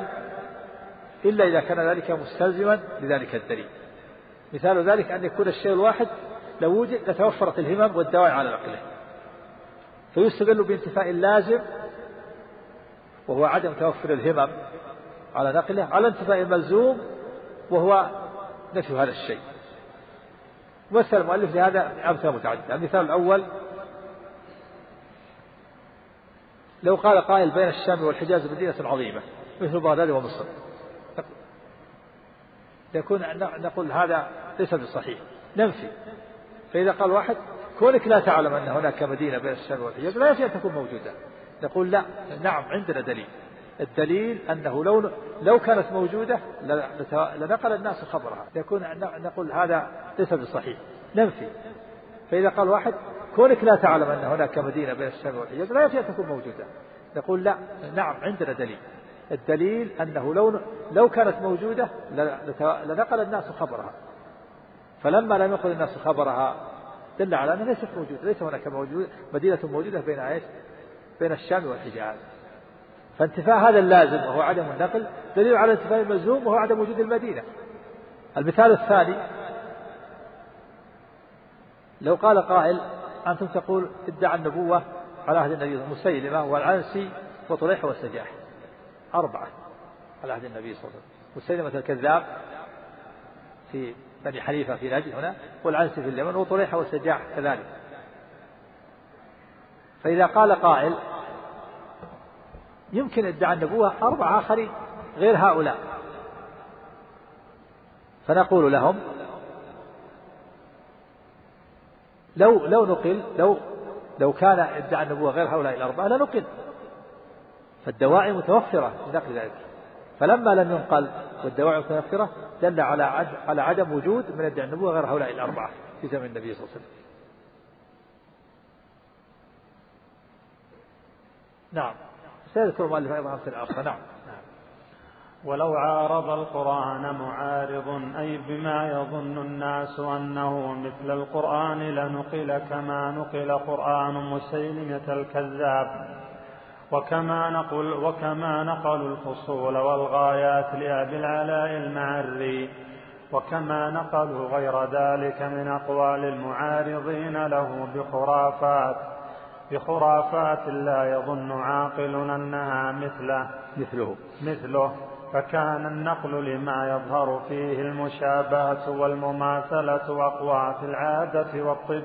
إذا كان ذلك مستلزما لذلك الدليل. مثال ذلك أن يكون الشيء الواحد لو وجد لتوفرت الهمم والدواعي على نقله فيستدل بانتفاء اللازم وهو عدم توفر الهمم على نقله على انتفاء الملزوم وهو نفي هذا الشيء. مثل المؤلف لهذا أمثلة متعددة. المثال الأول: لو قال قائل بين الشام والحجاز مدينة عظيمة مثل بغداد ومصر، نقول هذا ليس بصحيح، ننفي. فإذا قال واحد: كونك لا تعلم أن هناك مدينة بين الشام والحجاز لا يجب أن تكون موجودة، نقول لا، نعم عندنا دليل. الدليل أنه لو كانت موجودة لنقل الناس خبرها، نقول هذا ليس بصحيح، ننفي. فإذا قال واحد: كونك لا تعلم أن هناك مدينة بين الشام والحجاز لا يجب أن تكون موجودة، نقول لا، نعم عندنا دليل. الدليل أنه لو كانت موجودة لنقل الناس خبرها، فلما لم ينقل الناس خبرها دل على أنها ليست موجودة، ليس هناك مدينة موجودة بين الشام والحجاز. فانتفاء هذا اللازم وهو عدم النقل دليل على انتفاء الملزوم وهو عدم وجود المدينة. المثال الثاني: لو قال قائل أنتم تقول ادعى النبوة على عهد النبي مسيلمة والعنسي وطليحة والسجاح، 4 على عهد النبي صلى الله عليه وسلم، مسيلمة الكذاب في بني حنيفة في نجد هنا، والعنسي في اليمن، وطليحة والسجاح كذلك. فإذا قال قائل يمكن ادعى النبوة 4 آخرين غير هؤلاء، فنقول لهم لو نقل لو كان ادعى النبوة غير هؤلاء 4 لنقل، فالدواعي متوفرة لنقل ذلك، فلما لم ينقل والدواعي متوفرة دل على عدم وجود من ادعى النبوة غير هؤلاء 4 في زمن النبي صلى الله عليه وسلم. نعم. سيذكر المؤلف أيضا أمثلة أخرى. نعم. ولو عارض القرآن معارض أي بما يظن الناس أنه مثل القرآن لنقل كما نقل قرآن مسيلمة الكذاب، وكما نقلوا الفصول والغايات لأبي العلاء المعري، وكما نقلوا غير ذلك من أقوال المعارضين له بخرافات لا يظن عاقل أنها مثله، فكان النقل لما يظهر فيه المشابهة والمماثلة أقوى في العادة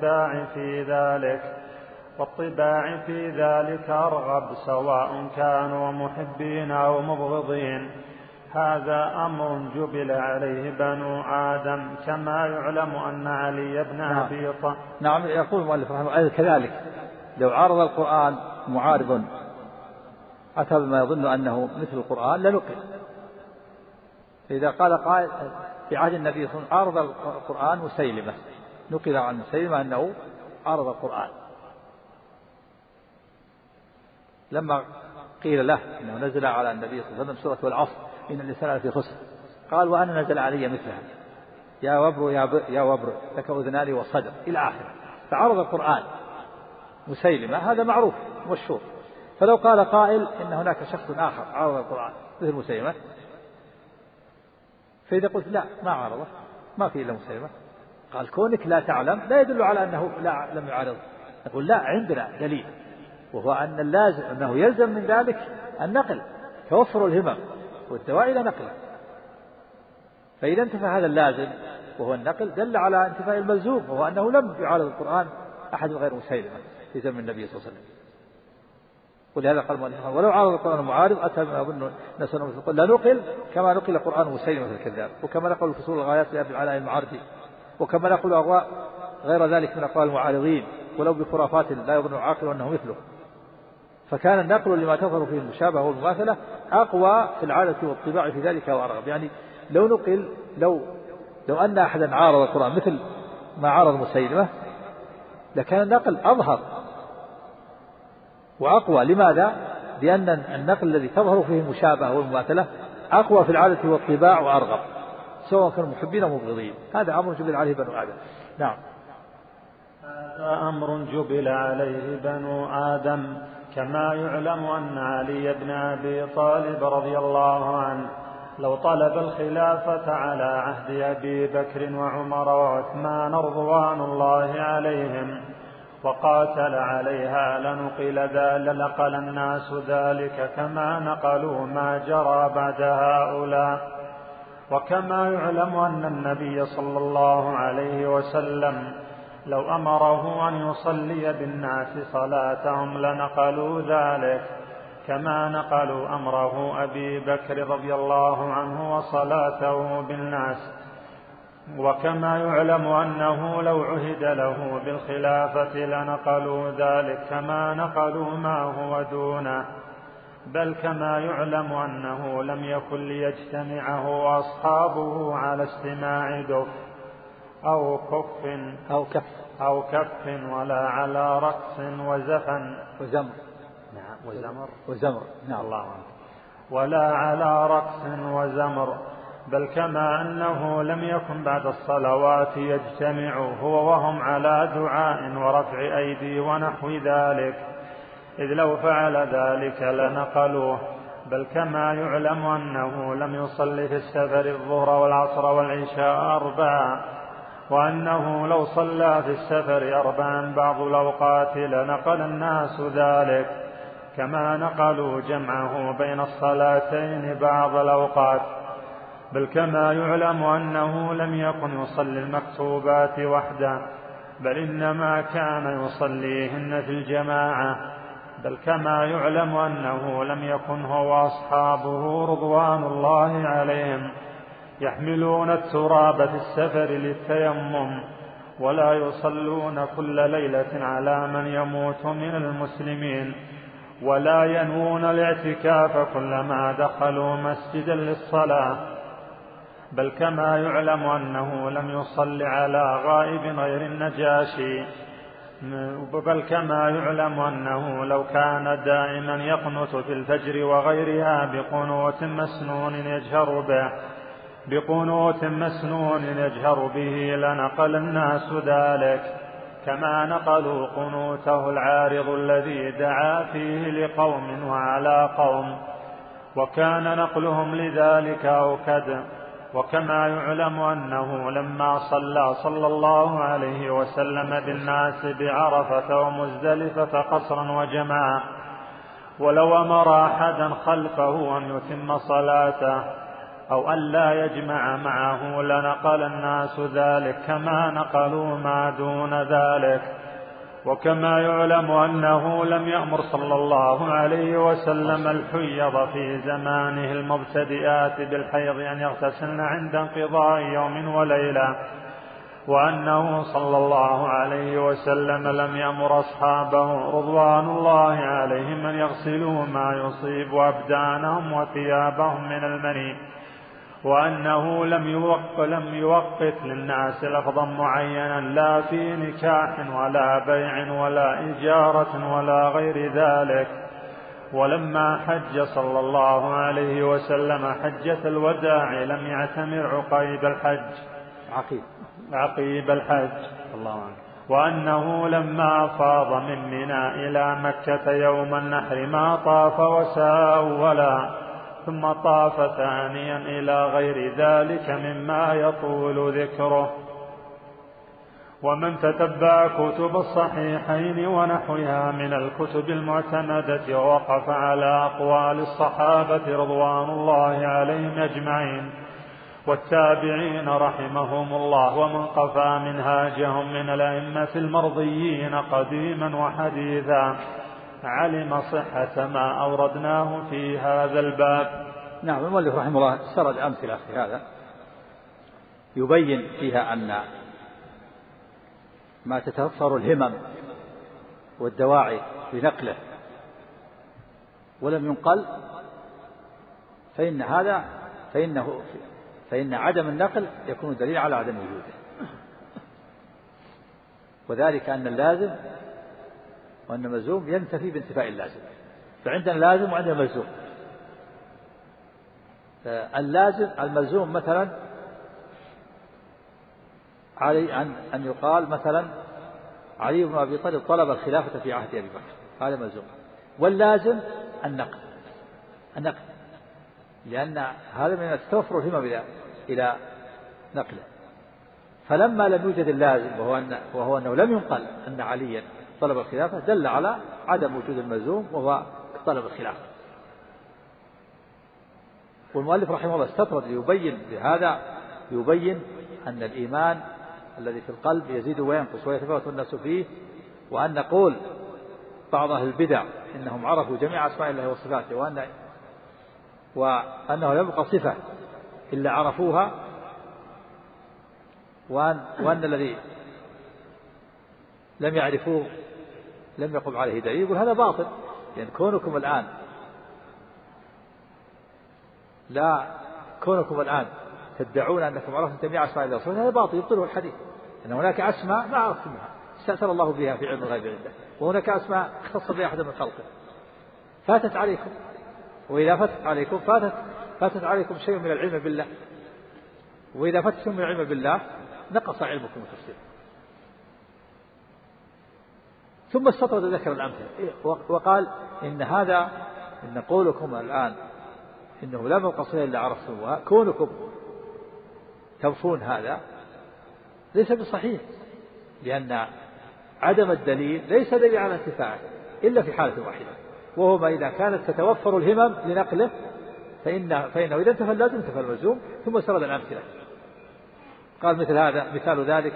والطباع في ذلك أرغب، سواء كانوا محبين أو مبغضين. هذا أمر جبل عليه بنو آدم، كما يعلم أن علي بن أبي طالب. نعم. يقول المؤلف رحمه الله كذلك لو عارض القرآن معارض أتى بما يظن أنه مثل القرآن لنقل. إذا قال قائل في عهد النبي صلى الله عليه وسلم عارض القرآن مسيلمة، نقل عن مسيلمة أنه عارض القرآن، لما قيل له إنه نزل على النبي صلى الله عليه وسلم سورة والعصر إن الإنسان لفي خسر، قال وأنا نزل علي مثلها يا وبر يا وبر لك أذنان وصدر إلى آخره، فعرض القرآن مسيلمة، هذا معروف مشهور. فلو قال قائل إن هناك شخص آخر عرض القرآن مثل مسيلمة، فإذا قلت لا ما عرضه ما في إلا مسيلمة، قال كونك لا تعلم لا يدل على أنه لم يعرض. نقول لا، عندنا دليل، وهو أن اللازم أنه يلزم من ذلك النقل، توفر الهمم والدواعي إلى نقله، فإذا انتفى هذا اللازم وهو النقل دل على انتفاء الملزوم، وهو أنه لم يعارض القرآن أحد غير مسيلمة في زمن النبي صلى الله عليه وسلم. ولهذا قال المؤلف ولو عارض القرآن معارض أتى ما أظن ناس لا نقل كما نقل قرآن مسيلمة الكذاب، وكما نقل الفصول الغايات لأبي العلاء المعري، وكما نقل أغواء غير ذلك من أقوال المعارضين ولو بخرافات لا يظن عاقل أنه مثله. فكان النقل لما تظهر فيه المشابهة والمماثلة أقوى في العادة والطباع في ذلك وأرغب. يعني لو نقل لو أن أحدا عارض القرآن مثل ما عارض مسيلمة لكان النقل أظهر وأقوى. لماذا؟ لأن النقل الذي تظهر فيه المشابهة والمماثلة أقوى في العادة والطباع وأرغب، سواء كانوا محبين أو مبغضين. هذا أمر جبل عليه بنو آدم. نعم. هذا أمر جبل عليه بنو آدم، كما يعلم أن علي بن أبي طالب رضي الله عنه لو طلب الخلافة على عهد أبي بكر وعمر وعثمان رضوان الله عليهم وقاتل عليها لنقل الناس ذلك كما نقلوا ما جرى بعد هؤلاء. وكما يعلم أن النبي صلى الله عليه وسلم لو أمره أن يصلي بالناس صلاتهم لنقلوا ذلك كما نقلوا أمره أبي بكر رضي الله عنه وصلاته بالناس. وكما يعلم أنه لو عهد له بالخلافة لنقلوا ذلك كما نقلوا ما هو دونه، بل كما يعلم أنه لم يكن ليجتمعه أصحابه على استماع دف أو كف ولا على رقص وزفن وزمر نعم الله ولا على رقص وزمر، بل كما أنه لم يكن بعد الصلوات يجتمع هو وهم على دعاء ورفع أيدي ونحو ذلك، إذ لو فعل ذلك لنقلوه. بل كما يعلم أنه لم يصلي في السفر الظهر والعصر والعشاء 4 وأنه لو صلى في السفر 4 بعض الأوقات لنقل الناس ذلك، كما نقلوا جمعه بين الصلاتين بعض الأوقات. بل كما يعلم أنه لم يكن يصلي المكتوبات وحده، بل إنما كان يصليهن في الجماعة. بل كما يعلم أنه لم يكن هو وأصحابه رضوان الله عليهم يحملون التراب في السفر للتيمم، ولا يصلون كل ليلة على من يموت من المسلمين، ولا ينوون الاعتكاف كلما دخلوا مسجدا للصلاة. بل كما يعلم أنه لم يصل على غائب غير النجاشي. بل كما يعلم أنه لو كان دائما يقنت في الفجر وغيرها بقنوت مسنون يجهر به لنقل الناس ذلك، كما نقلوا قنوته العارض الذي دعا فيه لقوم وعلى قوم، وكان نقلهم لذلك أوكد. وكما يعلم أنه لما صلى الله عليه وسلم بالناس بعرفة ومزدلفة قصرا وجماعة، ولو أمر أحدا خلفه أن يتم صلاته أو أن لا يجمع معه لنقل الناس ذلك، كما نقلوا ما دون ذلك. وكما يعلم أنه لم يأمر صلى الله عليه وسلم الحيض في زمانه المبتدئات بالحيض أن يغتسلن عند انقضاء يوم وليلة، وأنه صلى الله عليه وسلم لم يأمر أصحابه رضوان الله عليهم أن يغسلوا ما يصيب أبدانهم وثيابهم من المني، وأنه لم يوقت للناس لفظا معينا لا في نكاح ولا بيع ولا إجارة ولا غير ذلك. ولما حج صلى الله عليه وسلم حجة الوداع لم يعتمر عقيب الحج الله عنه. وأنه لما أفاض من منى إلى مكة يوم النحر ما طاف وسعى أولا، ثم طاف ثانيا إلى غير ذلك مما يطول ذكره. ومن تتبع كتب الصحيحين ونحوها من الكتب المعتمدة ووقف على أقوال الصحابة رضوان الله عليهم أجمعين والتابعين رحمهم الله، ومن قفى منهاجهم من الأئمة المرضيين قديما وحديثا، علم صحة ما أوردناه في هذا الباب. نعم. المؤلف رحمه الله سرد أمثلة في هذا يبين فيها أن ما تتوفر الهمم والدواعي لنقله ولم ينقل فإن عدم النقل يكون دليل على عدم وجوده، وذلك أن اللازم وأن الملزوم ينتفي بانتفاء اللازم، فعندنا لازم وعندنا ملزوم. الملزوم مثلا علي أن يقال مثلا علي بن أبي طالب طلب الخلافة في عهد أبي بكر، هذا ملزوم. واللازم النقل لأن هذا من توفر الهمم إلى نقله. فلما لم يوجد اللازم وهو أنه لم ينقل أن عليا طلب الخلافة دل على عدم وجود الملزوم وهو طلب الخلافة. والمؤلف رحمه الله استطرد ليبين بهذا أن الإيمان الذي في القلب يزيد وينقص ويتفاوت الناس فيه، وأن قول بعض أهل البدع إنهم عرفوا جميع أسماء الله وصفاته وأنه لم يبقى صفة إلا عرفوها، وأن الذي لم يعرفوه لم يقم عليه دليل، يقول هذا باطل. لأن كونكم الآن تدعون أنكم عرفتم جميع أسماء الله وصفاته، هذا باطل يبطله الحديث. أن هناك أسماء ما عرفتمها استأثر الله بها في علم الغيب عنده، وهناك أسماء اختص بها أحد من خلقه فاتت عليكم، وإذا فتت عليكم فاتت عليكم شيء من العلم بالله، وإذا فتتم من العلم بالله نقص علمكم وتفسيركم. ثم استطرد ذكر الأمثلة وقال إن قولكم الآن إنه لا يبقى صفة إلا عرفتموها، كونكم تنفون ليس بصحيح، لأن عدم الدليل ليس دليل على انتفاعه إلا في حالة واحدة، وهو ما إذا كانت تتوفر الهمم لنقله فإنه إذا انتفى اللازم انتفى الملزوم. ثم سرد الأمثلة، قال مثل هذا مثال ذلك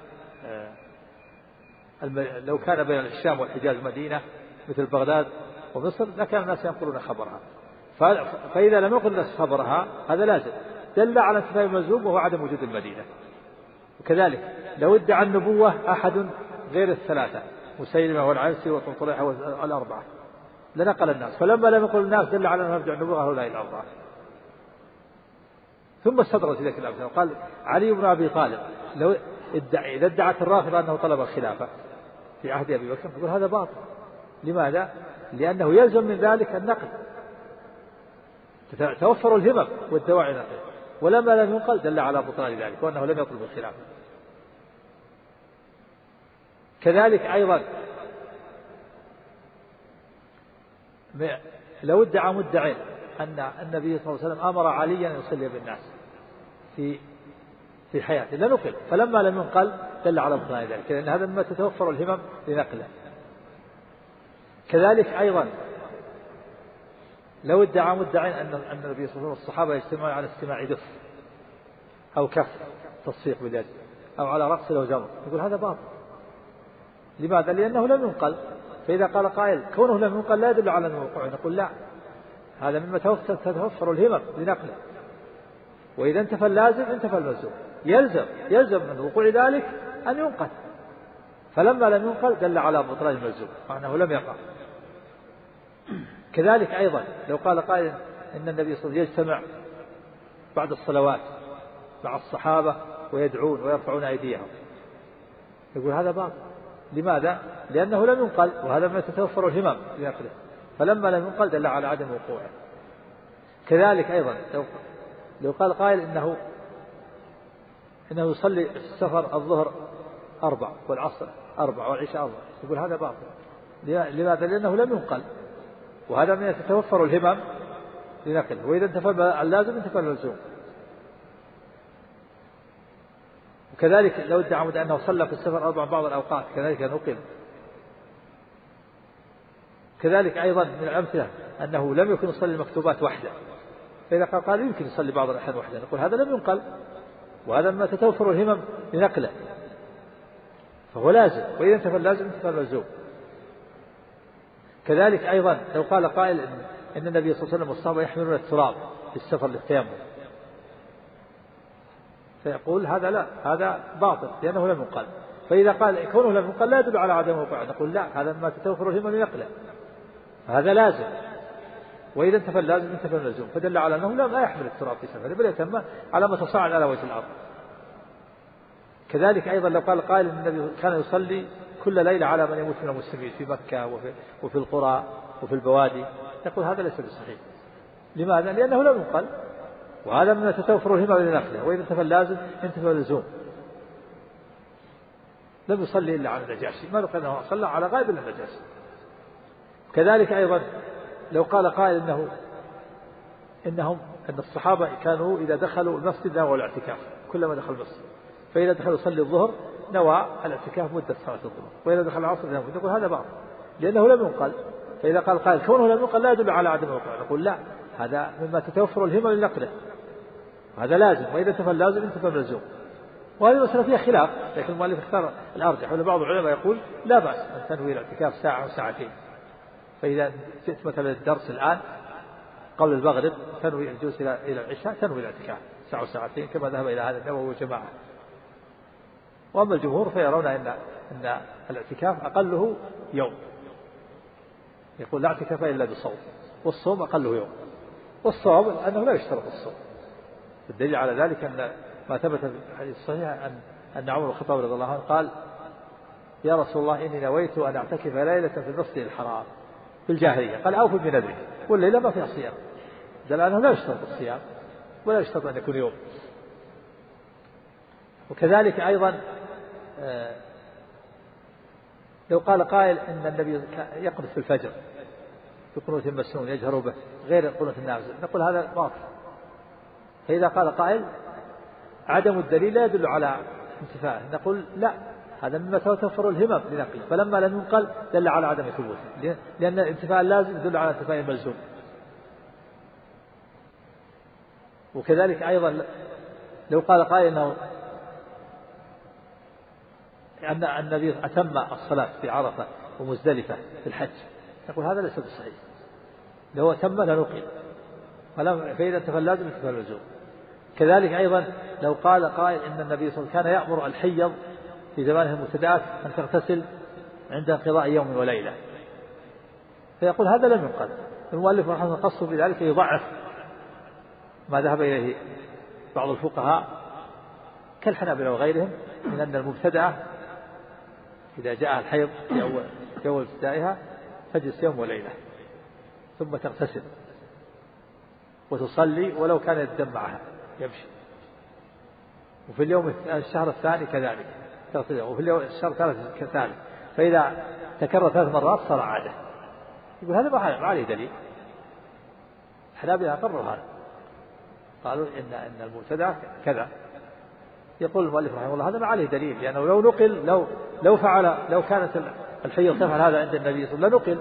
لو كان بين الشام والحجاز مدينة مثل بغداد ومصر لكان الناس ينقلون خبرها، فإذا لم ينقل الناس خبرها هذا لازم دل على انتفاء الملزوم وهو عدم وجود المدينة. وكذلك لو ادعى النبوة أحد غير الثلاثة مسيلمة والعنسي وطليحة والأربعة لنقل الناس، فلما لم يقل الناس دل على أنه يرجع النبوة هؤلاء الأربعة. ثم استدرج ذلك الأمثلة وقال علي بن أبي طالب لو إذا ادعت الرافضة أنه طلب الخلافة في عهد أبي بكر يقول هذا باطل. لماذا؟ لأنه يلزم من ذلك النقل، توفر الهمم والدواعي نقل، ولما لم ينقل دل على بطلان ذلك وأنه لم يطلب الخلافة. كذلك أيضا لو ادعى مدعي أن النبي صلى الله عليه وسلم أمر عليا أن يصلي بالناس في حياته لنقل، فلما لم ينقل دل على بطلان ذلك، لأن هذا مما تتوفر الهمم لنقله. كذلك أيضا لو ادعى مدعي أن النبي صلى الله عليه وسلم والصحابة يجتمعون على استماع دف أو كف تصفيق باليد أو على رقص أو جمر يقول هذا باطل. لماذا؟ لأنه لم ينقل. فإذا قال قائل كونه لم ينقل لا يدل على الوقوع، نقول لا، هذا مما تتوفر الهمم لنقله، وإذا انتفى اللازم انتفى الملزوم، يلزم من وقوع ذلك أن ينقل، فلما لم ينقل دل على بطلان الملزوم معناه لم يقع. كذلك أيضا لو قال قائل إن النبي صلى الله عليه وسلم يجتمع بعد الصلوات مع الصحابة ويدعون ويرفعون أيديهم يقول هذا باطل. لماذا؟ لأنه لم ينقل، وهذا ما تتوفر الهمم لنقله، فلما لم ينقل دل على عدم وقوعه. كذلك أيضا لو قال قائل إنه يصلي في السفر الظهر 4 والعصر 4 والعشاء 4 يقول هذا باطل. لماذا؟ لأنه لم ينقل، وهذا من يتوفر الهمم لنقله، وإذا انتفى اللازم انتفى الملزوم. وكذلك لو ادعى مدعي أنه صلى في السفر 4 بعض الأوقات كذلك نقل. كذلك أيضا من الأمثلة أنه لم يكن يصلي المكتوبات وحده، فإذا قال يمكن يصلي بعض الأحيان وحده نقول هذا لم ينقل، وهذا ما تتوفر الهمم لنقله فهو لازم، وإذا انتفى اللازم انتفى الملزوم. كذلك أيضا لو قال قائل إن النبي صلى الله عليه وسلم والصحابة يحملون التراب في السفر للتيمم فيقول هذا لا، هذا باطل لأنه لم ينقل. فإذا قال كونه لم ينقل لا يدل على عدم وقوعه نقول لا، هذا ما تتوفر الهمم لنقله فهذا لازم، وإذا انتفى اللازم انتفى الملزوم، فدل على أنه لا يحمل التراب في سفره بل يتم على ما تصاعد على وجه الأرض. كذلك أيضا لو قال قائل أن النبي كان يصلي كل ليلة على من يموت من المسلمين في مكة وفي القرى وفي البوادي يقول هذا ليس بصحيح. لماذا؟ لأنه لم ينقل، وهذا من تتوفر الهمم لنقله، وإذا انتفى اللازم انتفى اللزوم. لم يصلي إلا على النجاشي، ما ذكر أنه صلى على غائب النجاشي. كذلك أيضا لو قال قائل أن الصحابة كانوا إذا دخلوا المسجد نووا الاعتكاف كلما دخل المسجد، فإذا دخل يصلي الظهر نوى الاعتكاف مدة صلاة الظهر، وإذا دخل العصر نوى، نقول هذا باطل لأنه لم ينقل. فإذا قال قائل كونه لم ينقل لا يدل على عدم الوقوع نقول لا، هذا مما تتوفر الهمم لنقله وهذا لازم، وإذا انتفى اللازم انتفى الملزوم. وهذه المسألة فيها خلاف، لكن المؤلف اختار الأرجح، وبعض العلماء يقول لا بأس أن تنوي الاعتكاف ساعة أو ساعتين. فإذا جئت مثلا الدرس الآن قبل المغرب تنوي الجلوس إلى العشاء تنوي الاعتكاف ساعة وساعتين كما ذهب إلى هذا النووي وجماعة. وأما الجمهور فيرون أن الاعتكاف أقله يوم، يقول لا اعتكاف إلا بصوم، والصوم أقله يوم، والصوم أنه لا يشترط الصوم. الدليل على ذلك أن ما ثبت في الحديث الصحيح أن عمر بن الخطاب رضي الله عنه قال يا رسول الله إني نويت أن أعتكف ليلة في المسجد الحرام في الجاهلية، قال أوفي بنذرك، والليلة ما فيها صيام، دل أنه لا يشترط الصيام ولا يشترط أن يكون يوم. وكذلك أيضا لو قال قائل إن النبي يقنت في الفجر في قنوت مسنون يجهر به غير قنوت النازل نقول هذا باطل. فإذا قال قائل عدم الدليل لا يدل على انتفاعه، نقول لا، هذا مما توفر الهمم لنقله، فلما لم ينقل دل على عدم ثبوته، لأن الانتفاع اللازم يدل على انتفاع الملزوم. وكذلك أيضا لو قال قائل أن النبي أتم الصلاة في عرفة ومزدلفة في الحج، نقول هذا ليس بصحيح، لو أتم لنقل، فإذا انتفى اللازم انتفى الملزوم. كذلك أيضا لو قال قائل إن النبي صلى الله عليه وسلم كان يأمر الحيض في زمانه المبتدأات أن تغتسل عند انقضاء يوم وليلة، فيقول هذا لم ينقل. المؤلف رحمه الله قصه بذلك يضعف ما ذهب إليه بعض الفقهاء كالحنابلة وغيرهم من أن المبتدأة إذا جاء الحيض في أول ابتدائها تجلس يوم وليلة ثم تغتسل وتصلي ولو كان الدم معها يمشي، وفي اليوم الشهر الثاني كذلك تغتسل، وفي اليوم الشهر الثالث كذلك، فإذا تكرر 3 مرات صار عادة. يقول هذا ما عليه دليل. الحنابلة أقروا هذا، قالوا إن المبتدأ كذا. يقول المؤلف رحمه الله هذا ما عليه دليل، لأنه لو نقل لو كانت الحيض تفعل هذا عند النبي صلى الله عليه وسلم لنقل،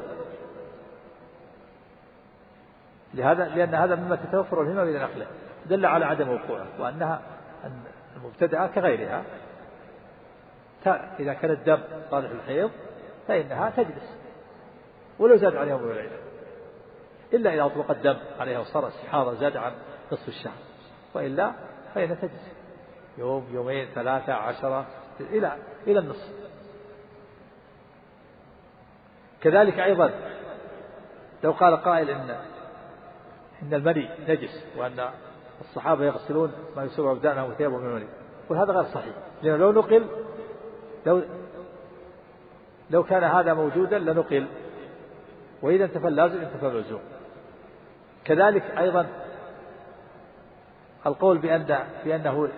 لأن هذا مما تتوفر الهمة إلى نقله، دل على عدم وقوعه، وأنها المبتدأة كغيرها إذا كان الدم صالح الحيض فإنها تجلس ولو زاد عن يوم وليلة، إلا إذا أطلق الدم عليها وصار استحاضة زاد عن نصف الشهر، وإلا فإنها تجلس يوم يومين 3 10 إلى النصف. كذلك أيضا لو قال قائل إن المني نجس وأن الصحابة يغسلون ما يسوى أبدانهم وثيابهم من المني، وهذا غير صحيح، لأنه لو نقل لو كان هذا موجودا لنقل، وإذا انتفى اللازم انتفى الملزوم. كذلك أيضا القول بأنه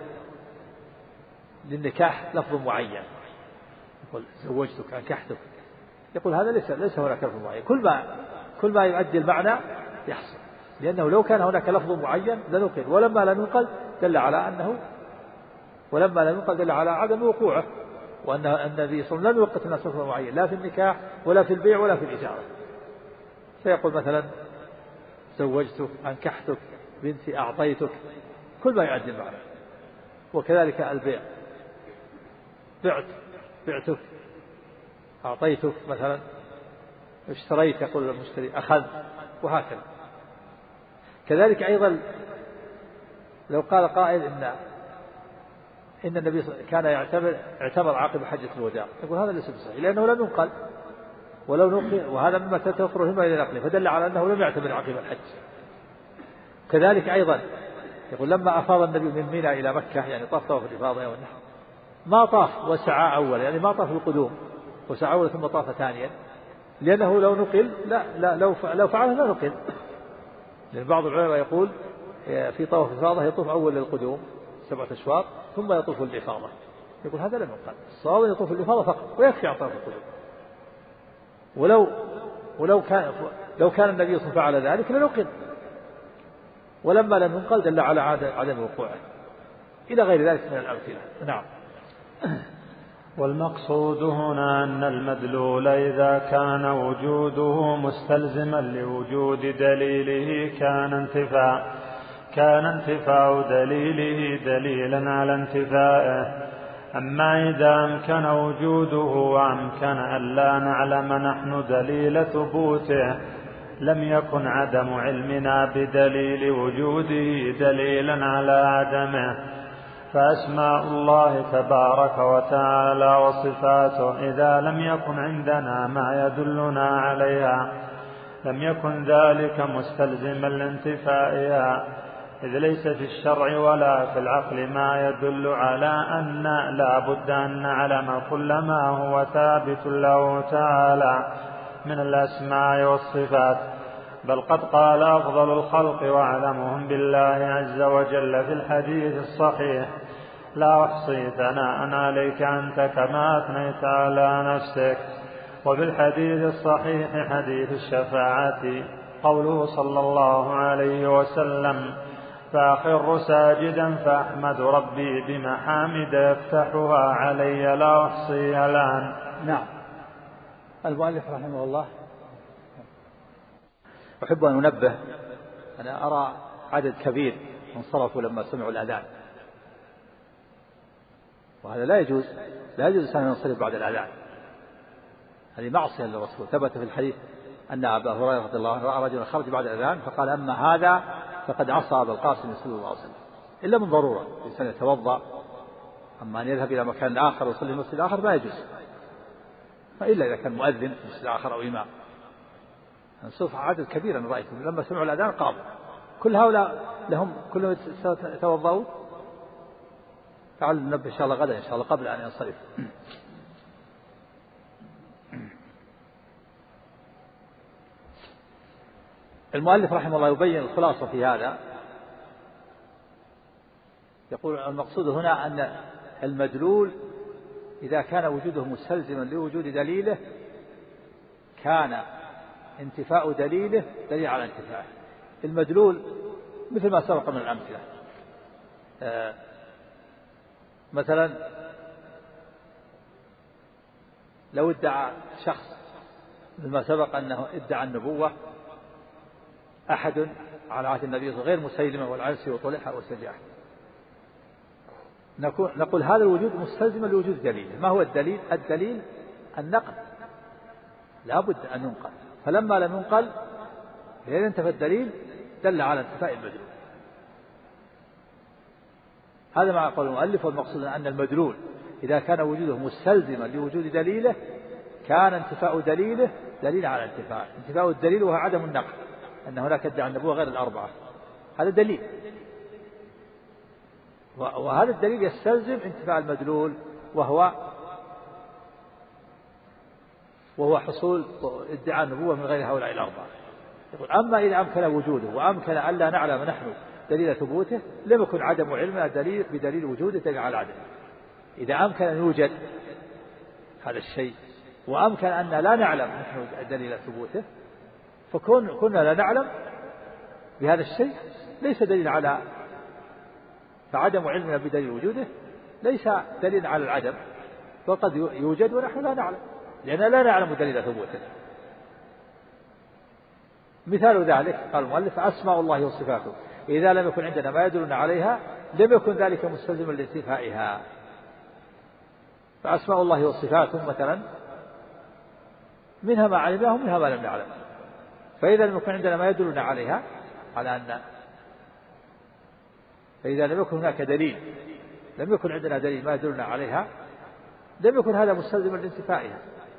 للنكاح لفظ معين، يقول زوجتك أنكحتك، يقول هذا ليس هناك لفظ معين، كل ما يؤدي المعنى يحصل، لأنه لو كان هناك لفظ معين لنقل، ولما لم ينقل دل على عدم وقوعه، وأن النبي صلى الله عليه وسلم لم يوقت الناس لفظ معين لا في النكاح ولا في البيع ولا في الإجارة، فيقول مثلا زوجتك أنكحتك بنتي أعطيتك، كل ما يؤدي المعنى. وكذلك البيع، بعتك أعطيتك مثلا، اشتريت يقول المشتري أخذ، وهكذا. كذلك أيضا لو قال قائل إن النبي كان اعتمر عقب حجة الوداع، يقول هذا ليس بصحيح، لأنه لم ينقل، ولو نقل وهذا مما تتوفر الهمة إلى نقله، فدل على أنه لم يعتمر عقب الحج. كذلك أيضا يقول لما أفاض النبي من منى إلى مكة، يعني طاف الإفاضة يوم النحر، ما طاف وسعى أول، يعني ما طاف القدوم وسعى أول ثم طاف ثانيا، لأنه لو نقل لو فعله لا نقل، لأن بعض العلماء يقول في طواف الإفاضة يطوف أول للقدوم 7 أشواط ثم يطوف الإفاضة، يقول هذا لم يقل، الصواب يطوف الإفاضة فقط ويكفي عن طواف القدوم. لو كان النبي صلى الله عليه وسلم فعل ذلك لنقل، ولما لم ينقل دل على عدم وقوعه، إلى غير ذلك من الأمثلة. نعم. والمقصود هنا أن المدلول إذا كان وجوده مستلزما لوجود دليله كان انتفاء دليله دليلا على انتفائه. أما إذا أمكن وجوده وأمكن أن لا نعلم نحن دليل ثبوته لم يكن عدم علمنا بدليل وجوده دليلا على عدمه. فأسماء الله تبارك وتعالى وصفاته إذا لم يكن عندنا ما يدلنا عليها لم يكن ذلك مستلزما لانتفائها، إذ ليس في الشرع ولا في العقل ما يدل على أن لا بد أن نعلم كل ما هو ثابت له تعالى من الأسماء والصفات، بل قد قال أفضل الخلق وأعلمهم بالله عز وجل في الحديث الصحيح: لا أحصي ثناء عليك أنت كما أثنيت على نفسك. وفي الحديث الصحيح حديث الشفاعة قوله صلى الله عليه وسلم: فأخر ساجدا فأحمد ربي بمحامد يفتحها علي لا أحصي الآن. نعم. المؤلف رحمه الله أحب أن أنبه، أنا أرى عدد كبير انصرفوا لما سمعوا الأذان، وهذا لا يجوز أن ينصرف بعد الأذان، هذه معصية للرسول. ثبت في الحديث أن أبا هريرة رضي الله عنه رأى رجلا خرج بعد الأذان فقال أما هذا فقد عصى أبا القاسم صلى الله عليه وسلم، إلا من ضرورة، الإنسان يتوضأ، أما أن يذهب إلى مكان آخر ويصلي في مسجد آخر ما يجوز، إلا إذا كان مؤذن في مسجد آخر أو إمام. نصف عدد كبير أنا رأيتهم لما سمعوا الأذان قاموا، كل هؤلاء لهم كلهم يتوضأون. تعالوا ننبه إن شاء الله غدا إن شاء الله قبل أن ينصرف. المؤلف رحمه الله يبين الخلاصة في هذا، يقول المقصود هنا أن المدلول إذا كان وجوده مستلزما لوجود دليله كان انتفاء دليله دليل على انتفاعه. المدلول مثل ما سبق من الأمثلة، مثلا لو ادعى شخص مثل ما سبق أنه ادعى النبوة أحد على عهد النبي غير مسيلمة والعنسي وطلحة وسجاح، نقول هذا الوجود مستلزم لوجود دليل. ما هو الدليل؟ الدليل النقل، لا بد أن ينقل، فلما لم ينقل إذا انتفى الدليل دل على انتفاء المدلول. هذا ما قال المؤلف، والمقصود أن المدلول إذا كان وجوده مستلزما لوجود دليله كان انتفاء دليله دليل على انتفاء الدليل وهو عدم النقل، أن هناك ادعى النبوة غير الأربعة، هذا دليل، وهذا الدليل يستلزم انتفاء المدلول وهو حصول ادعاء النبوة من غير هؤلاء الأربعة. يقول أما إذا أمكن وجوده وأمكن أن لا نعلم نحن دليل ثبوته لم يكن عدم علمنا دليل بدليل وجوده دليل على عدمه. إذا أمكن أن يوجد هذا الشيء وأمكن أن لا نعلم نحن دليل ثبوته، كنا لا نعلم بهذا الشيء ليس دليل على، فعدم علمنا بدليل وجوده ليس دليل على العدم، وقد يوجد ونحن لا نعلم لأننا لا نعلم دليل ثبوته. مثال ذلك قال المؤلف أسماء الله وصفاته إذا لم يكن عندنا ما يدلنا عليها لم يكن ذلك مستلزما لانتفائها. فأسماء الله وصفاته مثلا منها ما علمناه ومنها ما لم نعلم، فإذا لم يكن عندنا ما يدلنا عليها على أن، فإذا لم يكن هناك دليل، لم يكن عندنا دليل ما يدلنا عليها لم يكن هذا مستلزما لانتفائها.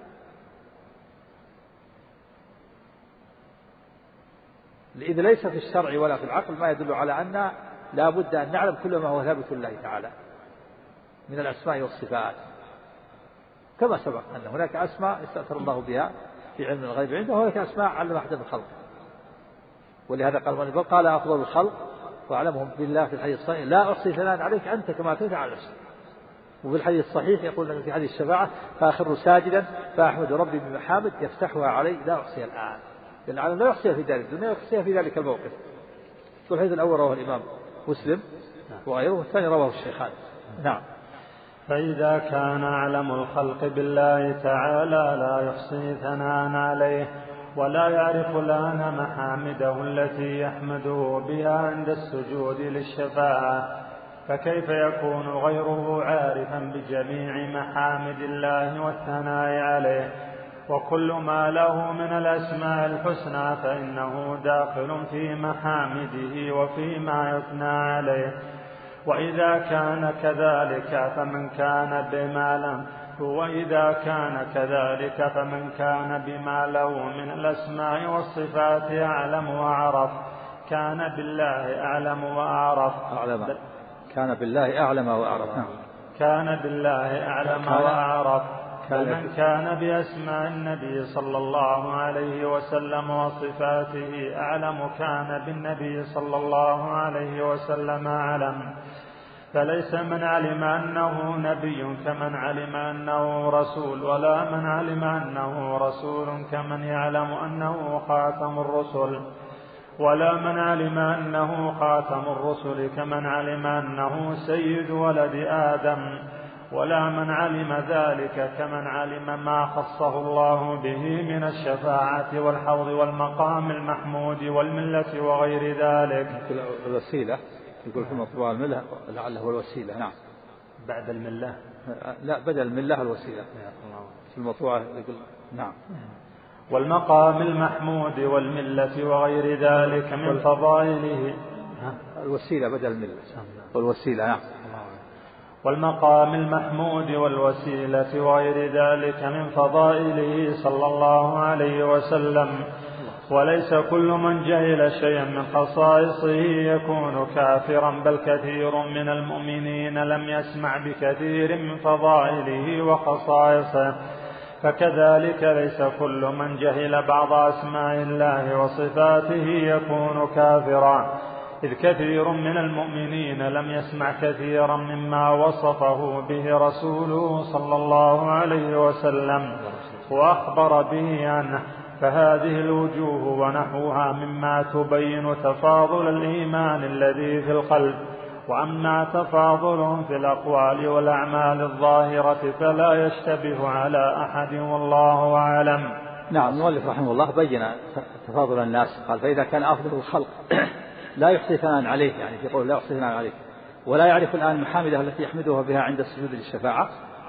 إذ ليس في الشرع ولا في العقل ما يدل على أن لا بد أن نعلم كل ما هو ثابت لله تعالى من الأسماء والصفات، كما سبق أن هناك أسماء استأثر الله بها في علم الغيب عنده، وهناك أسماء علم أحد الخلق. ولهذا قال أفضل الخلق وأعلمهم بالله في الحديث الصحيح لا أحصي ثناء عليك أنت كما أثنيت على نفسك. وفي الحديث الصحيح يقول في حديث الشفاعة فأخر ساجدا فأحمد ربي بمحامد يفتحها علي لا أحصي الآن، لأن العالم لا يحصيها في ذلك الدنيا يحصيها في ذلك الموقف. والحديث الأول رواه الإمام مسلم وغيره، والثاني رواه الشيخان. نعم. فإذا كان أعلم الخلق بالله تعالى لا يحصي ثناء عليه ولا يعرف الآن محامده التي يحمده بها عند السجود للشفاعة، فكيف يكون غيره عارفا بجميع محامد الله والثناء عليه؟ وكل ما له من الأسماء الحسنى فإنه داخل في محامده وفيما يثنى عليه. وإذا كان كذلك فمن كان بما له من الأسماء والصفات أعلم وأعرف كان بالله أعلم وأعرف. فمن كان بأسماء النبي صلى الله عليه وسلم وصفاته أعلم كان بالنبي صلى الله عليه وسلم أعلم. فليس من علم أنه نبي كمن علم أنه رسول، ولا من علم أنه رسول كمن يعلم أنه خاتم الرسل. ولا من علم أنه خاتم الرسل كمن علم أنه سيد ولد آدم، ولا من علم ذلك كمن علم ما خصه الله به من الشفاعة والحوض والمقام المحمود والملة وغير ذلك. الوسيلة يقول في مطبوع الملة لعله هو الوسيلة. نعم بعد الملة، لا بدل الملة الوسيلة في المطبوع يقول نعم. والمقام المحمود والملة وغير ذلك من فضائله. الوسيلة بدل الملة والوسيلة. نعم. والمقام المحمود والوسيلة وغير ذلك من فضائله صلى الله عليه وسلم. وليس كل من جهل شيئا من خصائصه يكون كافرا، بل كثير من المؤمنين لم يسمع بكثير من فضائله وخصائصه. فكذلك ليس كل من جهل بعض أسماء الله وصفاته يكون كافرا، إذ كثير من المؤمنين لم يسمع كثيرا مما وصفه به رسوله صلى الله عليه وسلم وأخبر به عنه. فهذه الوجوه ونحوها مما تبين تفاضل الإيمان الذي في القلب. وأما تفاضلهم في الأقوال والأعمال الظاهرة فلا يشتبه على أحد والله أعلم. نعم. المؤلف رحمه الله بين تفاضل الناس، قال فإذا كان أفضل الخلق لا يحصي ثناء عليه، يعني في قول لا يحصي ثناء عليه، ولا يعرف الآن المحامدة التي يحمدها بها عند السجود للشفاعة،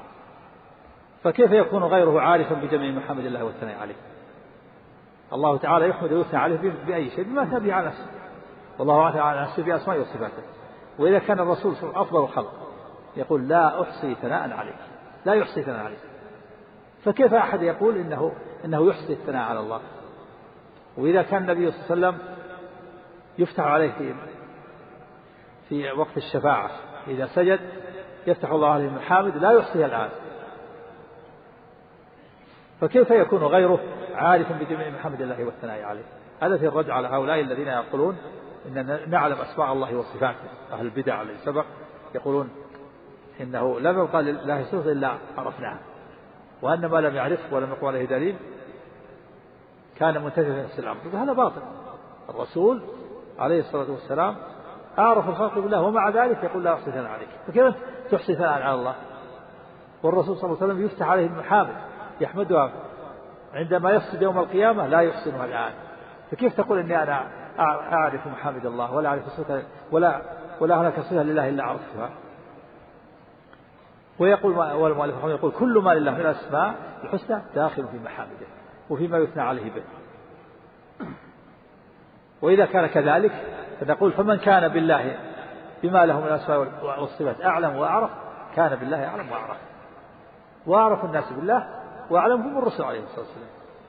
فكيف يكون غيره عارفا بجميع محامد الله والثناء عليه؟ الله تعالى يحمد ويثنى عليه بأي شيء بما أثنى به على نفسه، والله تعالى على نفسه بأسمائه وصفاته. وإذا كان الرسول أفضل الخلق يقول لا أحصي ثناء عليك، لا يحصي ثناء عليك، فكيف أحد يقول إنه يحصي الثناء على الله؟ وإذا كان النبي صلى الله عليه وسلم يفتح عليه في وقت الشفاعة إذا سجد يفتح الله عليه المحامد لا يحصيها الآن، فكيف يكون غيره عارف بجميع محامد الله والثناء عليه؟ هذا في الرد على هؤلاء الذين يقولون إن نعلم أسماء الله وصفاته. أهل البدع الذين سبق يقولون إنه لم يقال لله صفة إلا عرفناها، وأن ما لم يعرف ولم يقل عليه دليل كان منتفع في نفس الأمر. هذا باطل. الرسول عليه الصلاة والسلام أعرف الخلق بالله ومع ذلك يقول لا أحصي ثناء عليك، فكيف تحصي ثناء على الله؟ والرسول صلى الله عليه وسلم يفتح عليه المحامد يحمدها عندما يسجد يوم القيامة لا يحسنها الآن، فكيف تقول إني أنا أعرف محامد الله ولا أعرف صفة ولا هناك صفة لله إلا عرفتها؟ ويقول والمؤلف يقول كل ما لله من الأسماء الحسنى داخل في محامده وفيما يثنى عليه به. وإذا كان كذلك فنقول فمن كان بالله بما له من الأسماء والصفات أعلم وأعرف كان بالله أعلم وأعرف، وأعرف الناس بالله وأعلمهم الرسول عليه الصلاة والسلام.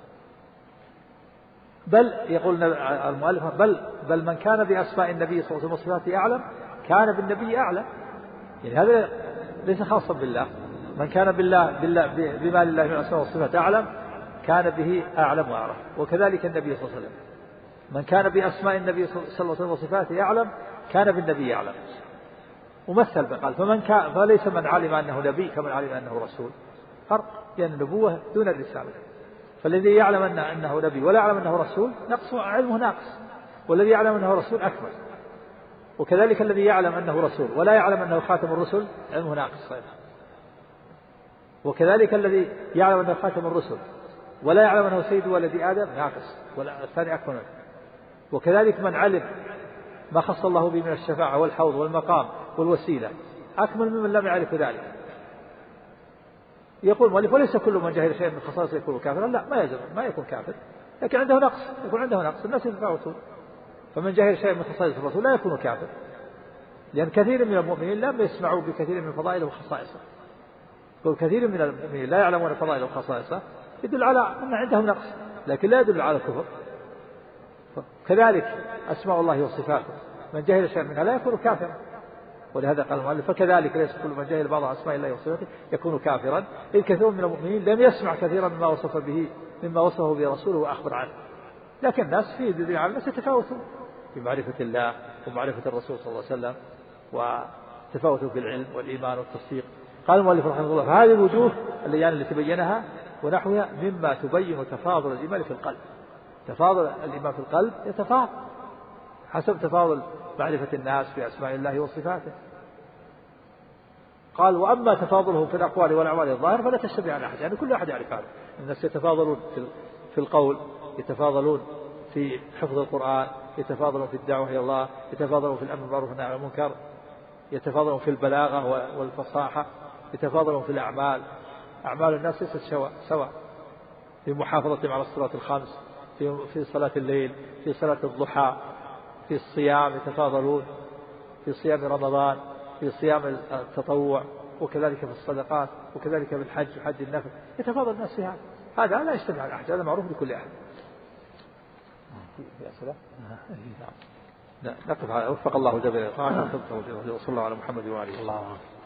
بل يقول المؤلف بل من كان بأسماء النبي صلى الله عليه وسلم وصفاته أعلم كان بالنبي أعلم، يعني هذا ليس خاصا بالله. من كان بما لله من الأسماء والصفات أعلم كان به أعلم وأعرف، وكذلك النبي صلى الله عليه وسلم من كان بأسماء النبي صلى الله عليه وسلم وصفاته أعلم كان بالنبي أعلم. ومثل بقال فليس من علم أنه نبي كمن علم أنه رسول، فرق بين النبوة دون الرسالة. فالذي يعلم أنه نبي ولا يعلم أنه رسول نقص علمه ناقص، والذي يعلم أنه رسول أكمل. وكذلك الذي يعلم أنه رسول ولا يعلم أنه خاتم الرسل علمه ناقص. وكذلك الذي يعلم أنه خاتم الرسل ولا يعلم أنه سيد ولد آدم ناقص، والثاني أكمل. وكذلك من علم ما خص الله به من الشفاعة والحوض والمقام والوسيلة أكمل ممن لم يعرف ذلك. يقول مؤلف وليس كل من جهل شيئا من خصائصه يكون كافرا، لا ما يجب ما يكون كافر، لكن عنده نقص، يكون عنده نقص، الناس يتفاوتون. فمن جهل شيئا من خصائص الرسول لا يكون كافر، لأن كثير من المؤمنين لم يسمعوا بكثير من فضائله وخصائصه. كثير من المؤمنين لا يعلمون فضائله وخصائصه يدل على أن عندهم نقص، لكن لا يدل على الكفر. كذلك أسماء الله وصفاته من جهل شيئا منها لا يكون كافرا. ولهذا قال المؤلف فكذلك ليس كل من جهل بعض أسماء الله وصفاته يكون كافرا، إذ كثير من المؤمنين لم يسمع كثيرا مما وصفه به رسوله وأخبر عنه. لكن الناس في الدنيا على الناس يتفاوتون في معرفة الله ومعرفة الرسول صلى الله عليه وسلم، وتفاوتوا في العلم والإيمان والتصديق. قال المؤلف رحمه الله فهذه الوجوه اللي تبينها ونحوها مما تبين تفاضل الإيمان في القلب. تفاضل الإيمان في القلب يتفاضل حسب تفاضل معرفة الناس بأسماء الله وصفاته. قال وأما تفاضلهم في الأقوال والأعمال الظاهر فلا تشتبه على أحد، يعني كل أحد يعرف هذا. الناس يتفاضلون في القول، يتفاضلون في حفظ القرآن، يتفاضلون في الدعوة إلى الله، يتفاضلون في الأمر بالمعروف والنهي عن المنكر، يتفاضلون في البلاغة والفصاحة، يتفاضلون في الأعمال. أعمال الناس ليست سواء في محافظتهم على الصلاة الخمس، في صلاة الليل، في صلاة الضحى، في الصيام يتفاضلون، في صيام رمضان، في صيام التطوع، وكذلك في الصدقات، وكذلك في الحج وحج النفل، يتفاضل الناس في هذا لا يشتبه على أحد، هذا معروف لكل أحد. في أسئلة؟ نقف. وفق الله جل وعلا. وصلى الله على محمد وآله.